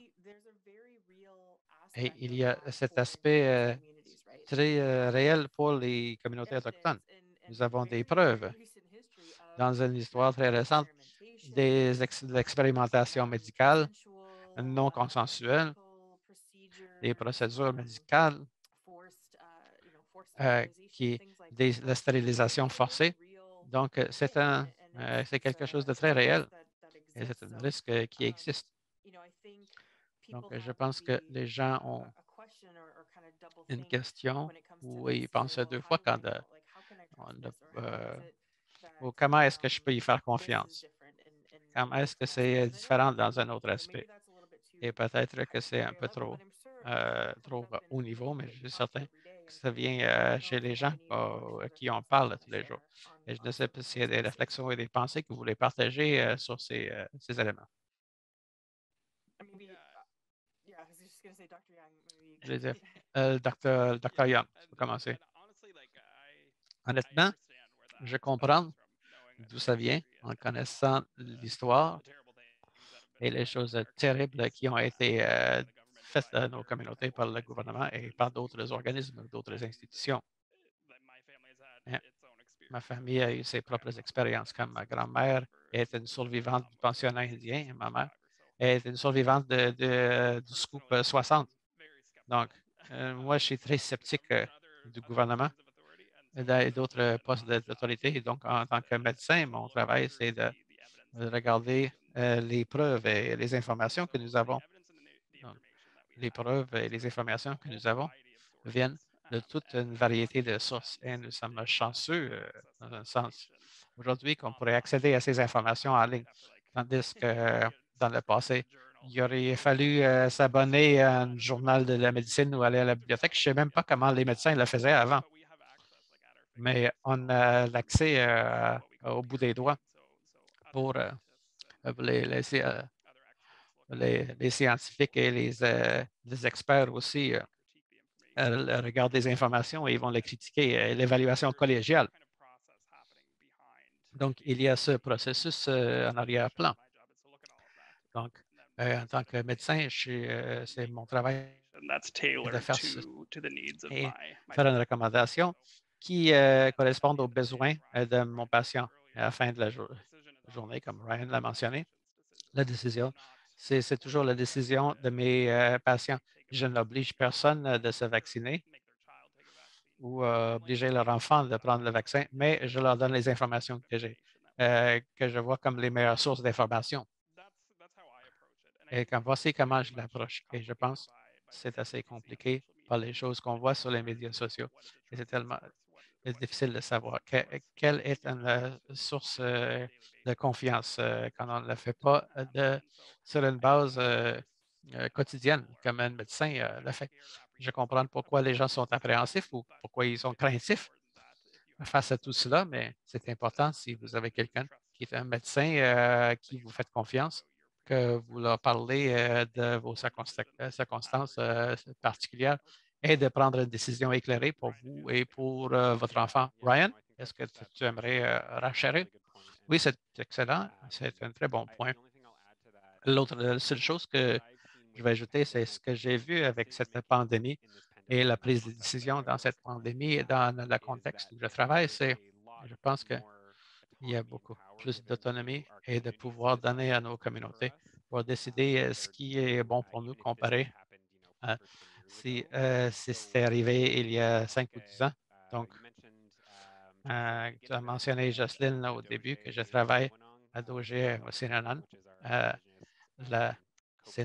Et il y a cet aspect très réel pour les communautés autochtones. Nous avons des preuves dans une histoire très récente de l'expérimentation médicale non consensuelle, des procédures médicales, la stérilisation forcée. Donc, c'est quelque chose de très réel et c'est un risque qui existe. Donc, je pense que les gens ont une question où ils pensent 2 fois quand comment est-ce que je peux y faire confiance? Comment est-ce que c'est différent dans un autre aspect? Et peut-être que c'est un peu trop haut niveau, mais je suis certain ça vient chez les gens à qui on parle tous les jours. Et je ne sais pas s'il y a des réflexions et des pensées que vous voulez partager sur ces éléments. Je vais dire, Dr. Young, tu peux commencer. Honnêtement, je comprends d'où ça vient en connaissant l'histoire et les choses terribles qui ont été faites dans nos communautés par le gouvernement et par d'autres organismes, d'autres institutions. Hein? Ma famille a eu ses propres expériences, comme ma grand-mère est une survivante du pensionnat indien, et ma mère est une survivante du scoop 60. Donc, moi, je suis très sceptique du gouvernement et d'autres postes d'autorité. Donc, en tant que médecin, mon travail, c'est de regarder les preuves et les informations que nous avons. Donc, les preuves et les informations que nous avons viennent de toute une variété de sources et nous sommes chanceux dans un sens aujourd'hui qu'on pourrait accéder à ces informations en ligne, tandis que dans le passé, il aurait fallu s'abonner à un journal de la médecine ou aller à la bibliothèque. Je ne sais même pas comment les médecins le faisaient avant, mais on a l'accès au bout des doigts pour les, les scientifiques et les experts aussi regardent des informations et ils vont les critiquer. L'évaluation collégiale. Donc, il y a ce processus en arrière-plan. Donc, en tant que médecin, c'est mon travail de faire et faire une recommandation qui corresponde aux besoins de mon patient à la fin de la journée, comme Ryan l'a mentionné. La décision, c'est toujours la décision de mes patients. Je n'oblige personne de se vacciner ou obliger leur enfant de prendre le vaccin, mais je leur donne les informations que j'ai, que je vois comme les meilleures sources d'informations. Et voici comment je l'approche. Et je pense que c'est assez compliqué par les choses qu'on voit sur les médias sociaux. Et c'est tellement difficile de savoir quelle est une source de confiance quand on ne le fait pas sur une base quotidienne, comme un médecin le fait. Je comprends pourquoi les gens sont appréhensifs ou pourquoi ils sont craintifs face à tout cela, mais c'est important si vous avez quelqu'un qui est un médecin qui vous fait confiance, que vous leur parlez de vos circonstances particulières et de prendre une décision éclairée pour vous et pour votre enfant. Ryan, est-ce que tu aimerais renchérir? Oui, c'est excellent. C'est un très bon point. La seule chose que je vais ajouter, c'est ce que j'ai vu avec cette pandémie et la prise de décision dans cette pandémie et dans le contexte où je travaille, je pense qu'il y a beaucoup plus d'autonomie et de pouvoir donner à nos communautés pour décider ce qui est bon pour nous comparé à si c'était arrivé il y a 5 ou 10 ans. Donc, tu as mentionné, Jocelyne, au début, que je travaille à Doger au Synanon. C'est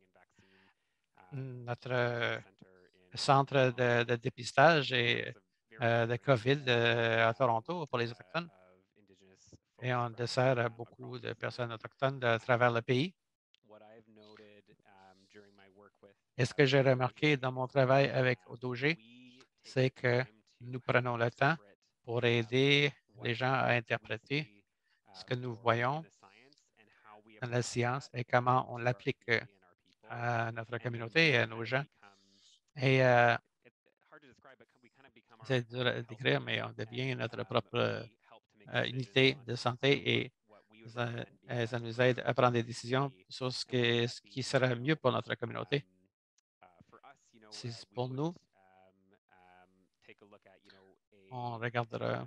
notre centre de dépistage et de COVID à Toronto pour les Autochtones. Et on dessert beaucoup de personnes autochtones à travers le pays. Et ce que j'ai remarqué dans mon travail avec Odoger, c'est que nous prenons le temps pour aider les gens à interpréter ce que nous voyons dans la science et comment on l'applique à notre communauté et à nos gens. Et c'est dur à décrire, mais on devient notre propre unité de santé et ça nous aide à prendre des décisions sur ce qui sera mieux pour notre communauté. Pour nous, on regardera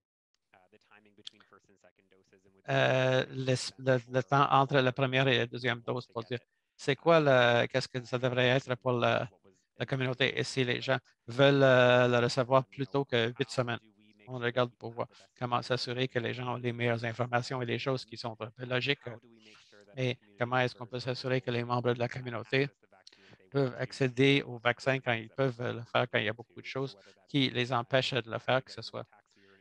le temps entre la première et la deuxième dose pour dire c'est quoi, qu'est-ce que ça devrait être pour la communauté et si les gens veulent le recevoir plus tôt que 8 semaines. On regarde pour voir comment s'assurer que les gens ont les meilleures informations et les choses qui sont un peu logiques et comment est-ce qu'on peut s'assurer que les membres de la communauté peuvent accéder au vaccin quand ils peuvent le faire, quand il y a beaucoup de choses qui les empêchent de le faire, que ce soit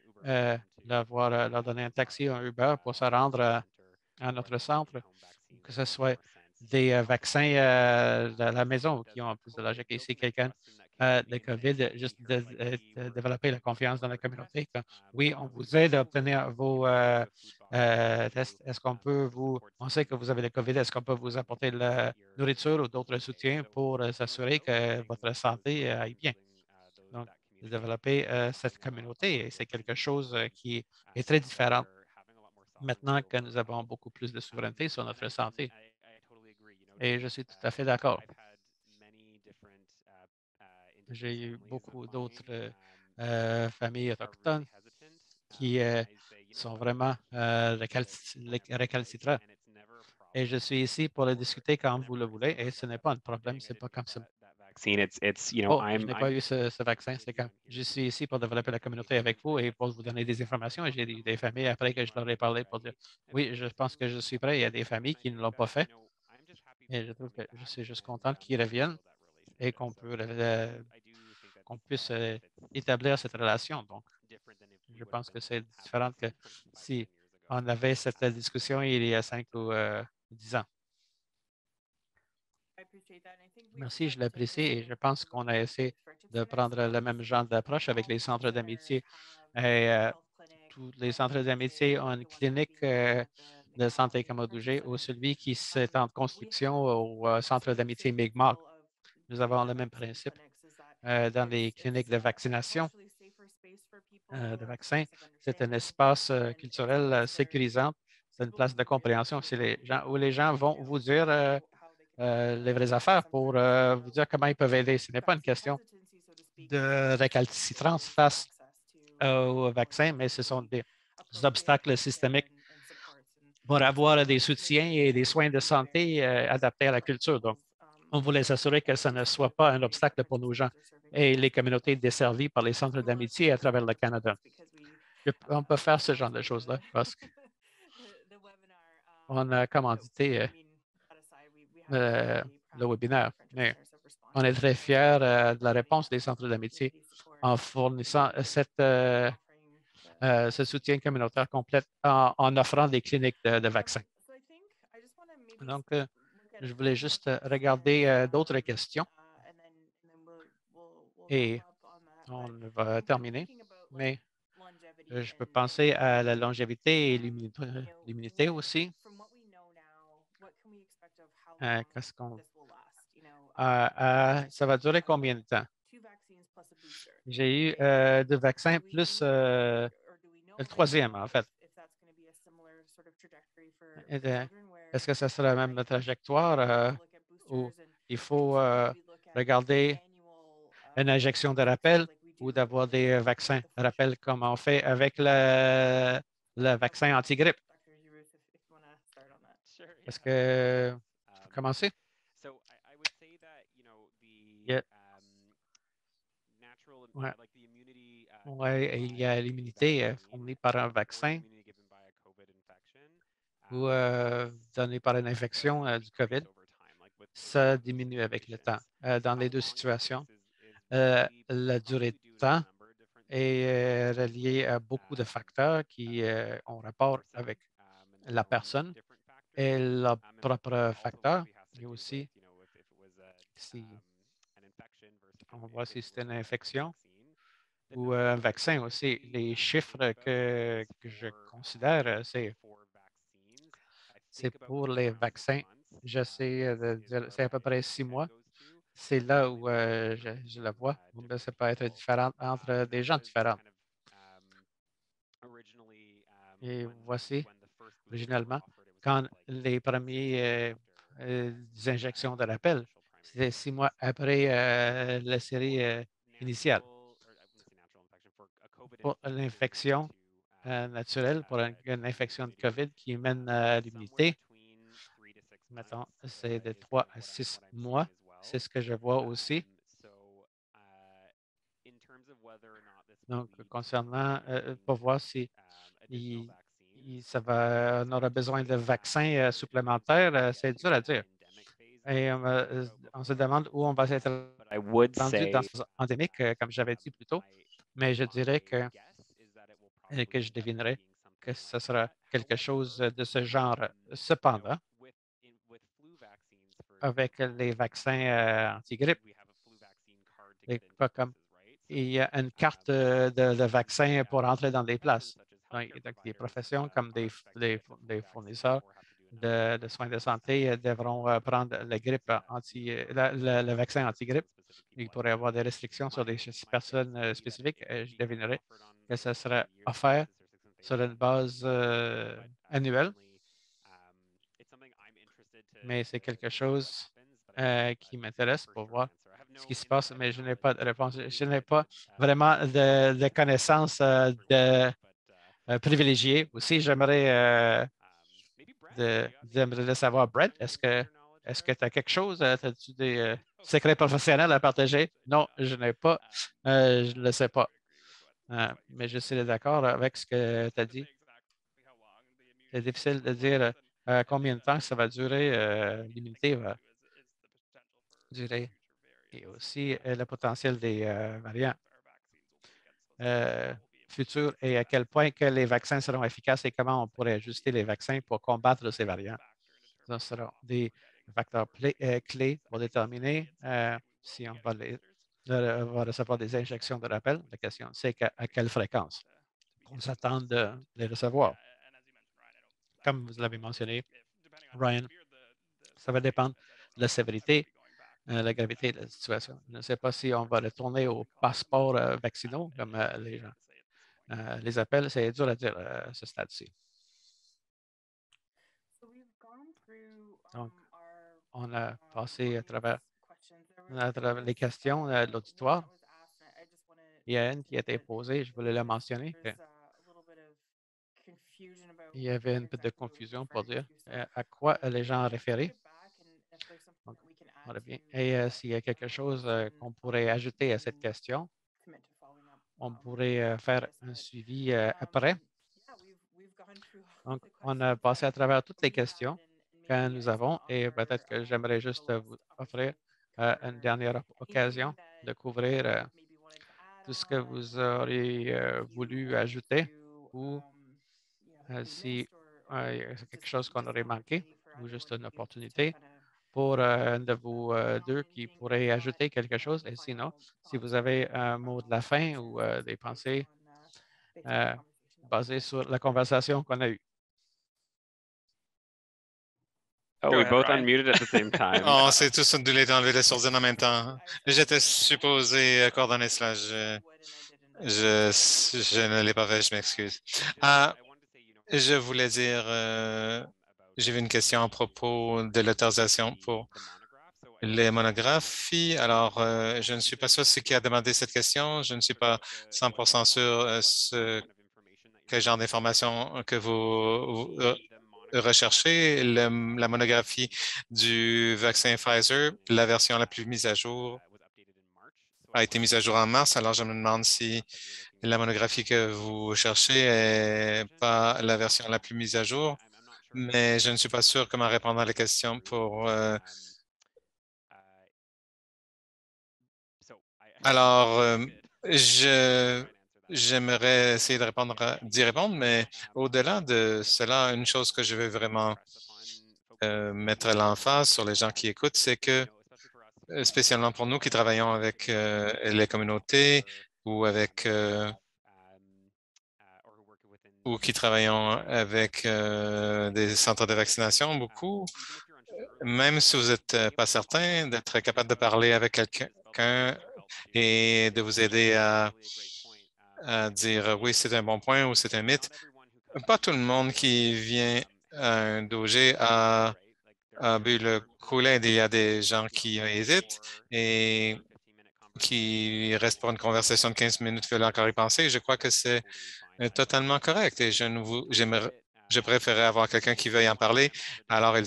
leur donner un taxi ou un Uber pour se rendre à notre centre, que ce soit des vaccins de la maison qui ont plus de logique. Et si quelqu'un de COVID, juste de développer la confiance dans la communauté. Oui, on vous aide à obtenir vos tests. Est-ce qu'on peut on sait que vous avez le COVID, est-ce qu'on peut vous apporter de la nourriture ou d'autres soutiens pour s'assurer que votre santé aille bien? Donc, de développer cette communauté, et c'est quelque chose qui est très différent maintenant que nous avons beaucoup plus de souveraineté sur notre santé. Et je suis tout à fait d'accord. J'ai eu beaucoup d'autres familles autochtones qui sont vraiment récalcitrants. Et je suis ici pour le discuter quand vous le voulez et ce n'est pas un problème, c'est pas comme ça. Oh, je n'ai pas eu ce vaccin. C'est quand je suis ici pour développer la communauté avec vous et pour vous donner des informations. Et j'ai des familles après que je leur ai parlé pour dire oui, je pense que je suis prêt. Il y a des familles qui ne l'ont pas fait. Et je trouve que je suis juste content qu'ils reviennent et qu'on puisse établir cette relation. Donc, je pense que c'est différent que si on avait cette discussion il y a 5 ou 10 ans. Merci, je l'apprécie et je pense qu'on a essayé de prendre le même genre d'approche avec les centres d'amitié. Et tous les centres d'amitié ont une clinique de santé Kamadouché ou celui qui est en construction au centre d'amitié Mi'kmaq. Nous avons le même principe dans les cliniques de vaccination de vaccins. C'est un espace culturel sécurisant. C'est une place de compréhension. C'est les gens, où les gens vont vous dire les vraies affaires pour vous dire comment ils peuvent aider. Ce n'est pas une question de récalcitrance face au vaccin, mais ce sont des obstacles systémiques pour avoir des soutiens et des soins de santé adaptés à la culture. Donc, on voulait s'assurer que ce ne soit pas un obstacle pour nos gens et les communautés desservies par les centres d'amitié à travers le Canada. On peut faire ce genre de choses-là parce qu'on a commandité le webinaire. Mais on est très fiers de la réponse des centres d'amitié en fournissant ce soutien communautaire complet en offrant des cliniques de vaccins. Donc, je voulais juste regarder d'autres questions et on va terminer. Mais je peux penser à la longévité et l'immunité aussi. Qu'est-ce qu'on ça va durer combien de temps? J'ai eu deux vaccins plus le troisième, en fait. Est-ce que ce sera la même trajectoire ou il faut regarder une injection de rappel ou d'avoir des vaccins de rappel comme on fait avec le vaccin anti-grippe? Est-ce que tu peux commencer? Yeah. Ouais. Ouais, il y a l'immunité fournie par un vaccin ou donnée par une infection du COVID. Ça diminue avec le temps. Dans les deux situations, la durée de temps est reliée à beaucoup de facteurs qui ont rapport avec la personne et leurs propres facteurs. Et aussi, si on voit si c'est une infection ou un vaccin aussi, les chiffres que je considère, c'est pour les vaccins. J'essaie de dire, c'est à peu près 6 mois. C'est là où je le vois. Ça peut être différent entre des gens différents. Et voici, originalement, quand les premières injections de rappel, c'était 6 mois après la série initiale. Pour l'infection naturelle, pour une infection de COVID qui mène à l'immunité, mettons, c'est de 3 à 6 mois. C'est ce que je vois aussi. Donc, concernant, pour voir si on aura besoin de vaccins supplémentaires, c'est dur à dire. Et on se demande où on va être rendu dans ce endémique, comme j'avais dit plus tôt, mais je dirais que je devinerais que ce sera quelque chose de ce genre. Cependant, avec les vaccins anti-grippe, pas comme il y a une carte de vaccin pour entrer dans des places. Donc, des professions comme des fournisseurs de soins de santé devront prendre la grippe le vaccin anti-grippe. Il pourrait y avoir des restrictions sur des personnes spécifiques. Je devinerais que ce serait offert sur une base annuelle. Mais c'est quelque chose qui m'intéresse pour voir ce qui se passe, mais je n'ai pas de réponse. Je n'ai pas vraiment de connaissances privilégiées. Aussi, j'aimerais savoir, Brett, est-ce que tu as quelque chose? As-tu des secrets professionnels à partager? Non, je n'ai pas. Je ne le sais pas. Mais je suis d'accord avec ce que tu as dit. C'est difficile de dire combien de temps ça va durer, l'immunité va durer, et aussi le potentiel des variants futurs et à quel point que les vaccins seront efficaces et comment on pourrait ajuster les vaccins pour combattre ces variants. Ce seront des facteurs clés pour déterminer si on va recevoir des injections de rappel. La question, c'est à quelle fréquence on s'attend de les recevoir. Comme vous l'avez mentionné, Ryan, ça va dépendre de la sévérité, la gravité de la situation. Je ne sais pas si on va retourner au passeport vaccinaux, comme les gens les appellent. C'est dur à dire à ce stade-ci. Donc, on a passé à travers les questions de l'auditoire. Il y a une qui a été posée, je voulais la mentionner. Il y avait un peu de confusion pour dire à quoi les gens référaient. Donc, voilà bien. Et s'il y a quelque chose qu'on pourrait ajouter à cette question, on pourrait faire un suivi après. Donc, on a passé à travers toutes les questions que nous avons et peut-être que j'aimerais juste vous offrir une dernière occasion de couvrir tout ce que vous auriez voulu ajouter ou si c'est quelque chose qu'on aurait manqué ou juste une opportunité pour un de vous deux qui pourrait ajouter quelque chose. Et sinon, si vous avez un mot de la fin ou des pensées basées sur la conversation qu'on a eue. Oh, we both unmuted at the same time. On s'est tous enlevé les sourdines en même temps. J'étais supposé coordonner cela. Je ne l'ai pas fait, je m'excuse. Je voulais dire, j'ai une question à propos de l'autorisation pour les monographies. Alors, je ne suis pas sûr ce qui a demandé cette question. Je ne suis pas 100% sûr quel genre d'informations que vous recherchez. La monographie du vaccin Pfizer, la version la plus mise à jour, a été mise à jour en mars. Alors, je me demande si la monographie que vous cherchez n'est pas la version la plus mise à jour, mais je ne suis pas sûr comment répondre à la question pour... Alors, j'aimerais essayer d'y répondre, mais au-delà de cela, une chose que je veux vraiment mettre l'emphase sur les gens qui écoutent, c'est que, spécialement pour nous qui travaillons avec les communautés ou ou qui travaillons avec des centres de vaccination, beaucoup, même si vous n'êtes pas certain, d'être capable de parler avec quelqu'un et de vous aider à dire oui, c'est un bon point ou c'est un mythe. Pas tout le monde qui vient à un dossier a bu le Kool-Aid. Il y a des gens qui hésitent et qui restent pour une conversation de 15 minutes, veulent encore y penser. Je crois que c'est totalement correct et je préférerais avoir quelqu'un qui veuille en parler. Alors,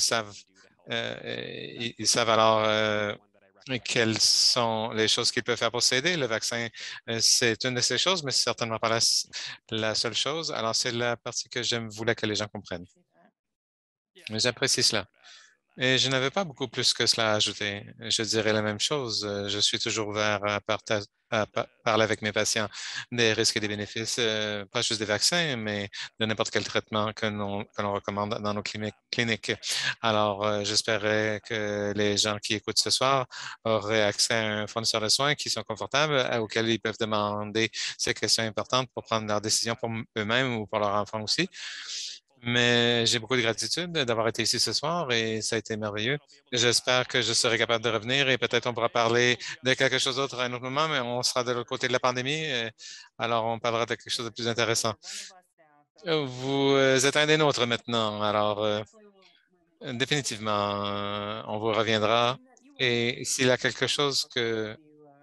ils savent alors quelles sont les choses qu'ils peuvent faire pour s'aider. Le vaccin, c'est une de ces choses, mais c'est certainement pas la seule chose. Alors, c'est la partie que je voulais que les gens comprennent. J'apprécie cela. Et je n'avais pas beaucoup plus que cela à ajouter. Je dirais la même chose. Je suis toujours ouvert à parler avec mes patients des risques et des bénéfices, pas juste des vaccins, mais de n'importe quel traitement que l'on recommande dans nos cliniques. Alors, j'espérais que les gens qui écoutent ce soir auraient accès à un fournisseur de soins qui sont confortables, auxquels ils peuvent demander ces questions importantes pour prendre leurs décisions pour eux-mêmes ou pour leurs enfants aussi. Mais j'ai beaucoup de gratitude d'avoir été ici ce soir et ça a été merveilleux. J'espère que je serai capable de revenir et peut-être on pourra parler de quelque chose d'autre à un autre moment, mais on sera de l'autre côté de la pandémie. Alors, on parlera de quelque chose de plus intéressant. Vous êtes un des nôtres maintenant. Alors, définitivement, on vous reviendra. Et s'il y a quelque chose que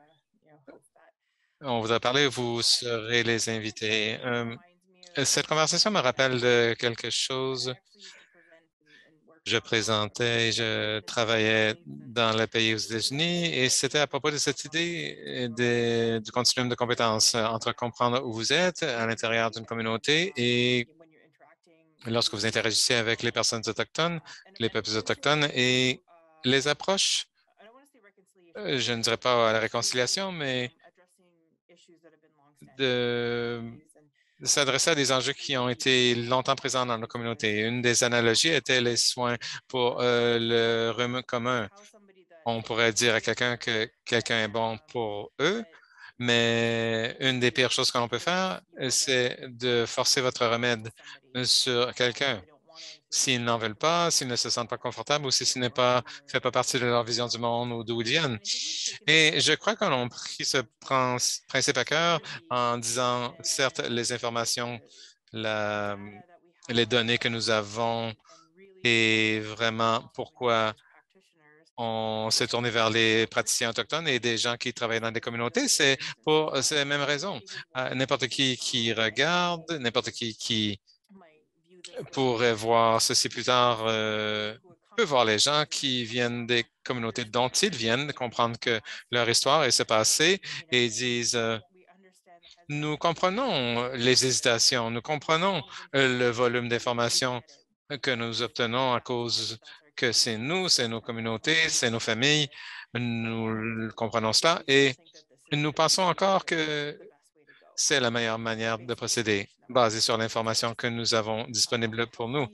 on voudrait parler, vous serez les invités. Cette conversation me rappelle de quelque chose. Je présentais, je travaillais dans le pays aux États-Unis et c'était à propos de cette idée du continuum de compétences entre comprendre où vous êtes à l'intérieur d'une communauté et lorsque vous interagissez avec les personnes autochtones, les peuples autochtones et les approches, je ne dirais pas à la réconciliation, mais de s'adresser à des enjeux qui ont été longtemps présents dans nos communautés. Une des analogies était les soins pour le rhume commun. On pourrait dire à quelqu'un que quelqu'un est bon pour eux, mais une des pires choses que l'on peut faire, c'est de forcer votre remède sur quelqu'un. S'ils n'en veulent pas, s'ils ne se sentent pas confortables ou si ce n'est pas, fait pas partie de leur vision du monde ou d'où ils viennent. Et je crois qu'on a pris ce principe à cœur en disant, certes, les informations, les données que nous avons et vraiment pourquoi on s'est tourné vers les praticiens autochtones et des gens qui travaillent dans des communautés, c'est pour ces mêmes raisons. N'importe qui regarde, n'importe qui pourrait voir ceci plus tard, peut voir les gens qui viennent des communautés dont ils viennent, comprendre que leur histoire est ce passé et disent, nous comprenons les hésitations, nous comprenons le volume d'informations que nous obtenons à cause que c'est nous, c'est nos communautés, c'est nos familles, nous comprenons cela et nous pensons encore que c'est la meilleure manière de procéder, basée sur l'information que nous avons disponible pour nous.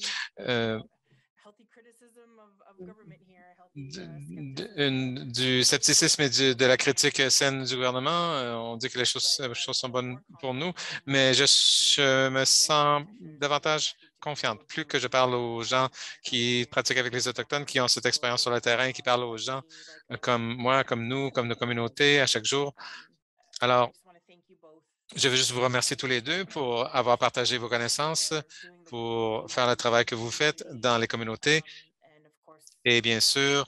Du scepticisme et de la critique saine du gouvernement. On dit que les choses sont bonnes pour nous, mais je me sens davantage confiante. Plus que je parle aux gens qui pratiquent avec les Autochtones, qui ont cette expérience sur le terrain, qui parlent aux gens comme moi, comme nous, comme nos communautés à chaque jour. Alors, je veux juste vous remercier tous les deux pour avoir partagé vos connaissances, pour faire le travail que vous faites dans les communautés. Et bien sûr,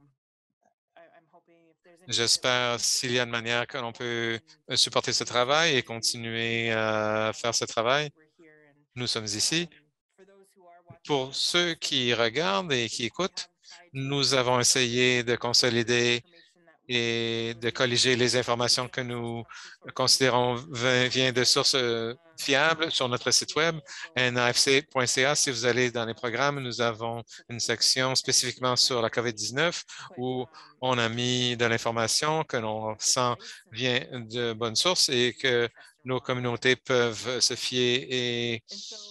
j'espère s'il y a une manière que l'on peut supporter ce travail et continuer à faire ce travail. Nous sommes ici. Pour ceux qui regardent et qui écoutent, nous avons essayé de consolider et de colliger les informations que nous considérons viennent de sources fiables sur notre site web, nafc.ca. Si vous allez dans les programmes, nous avons une section spécifiquement sur la COVID-19 où on a mis de l'information que l'on sent vient de bonnes sources et que nos communautés peuvent se fier et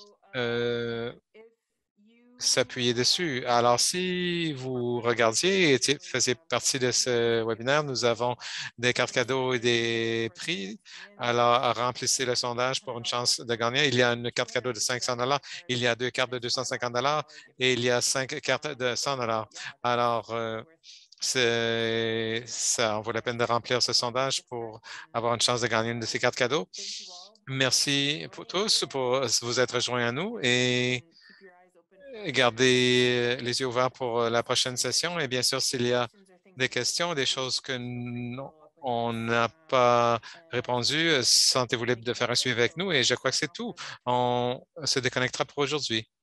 s'appuyer dessus. Alors, si vous regardiez et faisiez partie de ce webinaire, nous avons des cartes cadeaux et des prix. Alors, remplissez le sondage pour une chance de gagner. Il y a une carte cadeau de 500 il y a 2 cartes de 250 et il y a 5 cartes de 100 Alors, ça en vaut la peine de remplir ce sondage pour avoir une chance de gagner une de ces cartes cadeaux. Merci pour tous pour vous être rejoints à nous et gardez les yeux ouverts pour la prochaine session. Et bien sûr, s'il y a des questions, des choses que on n'a pas répondu, sentez-vous libre de faire un suivi avec nous. Et je crois que c'est tout. On se déconnectera pour aujourd'hui.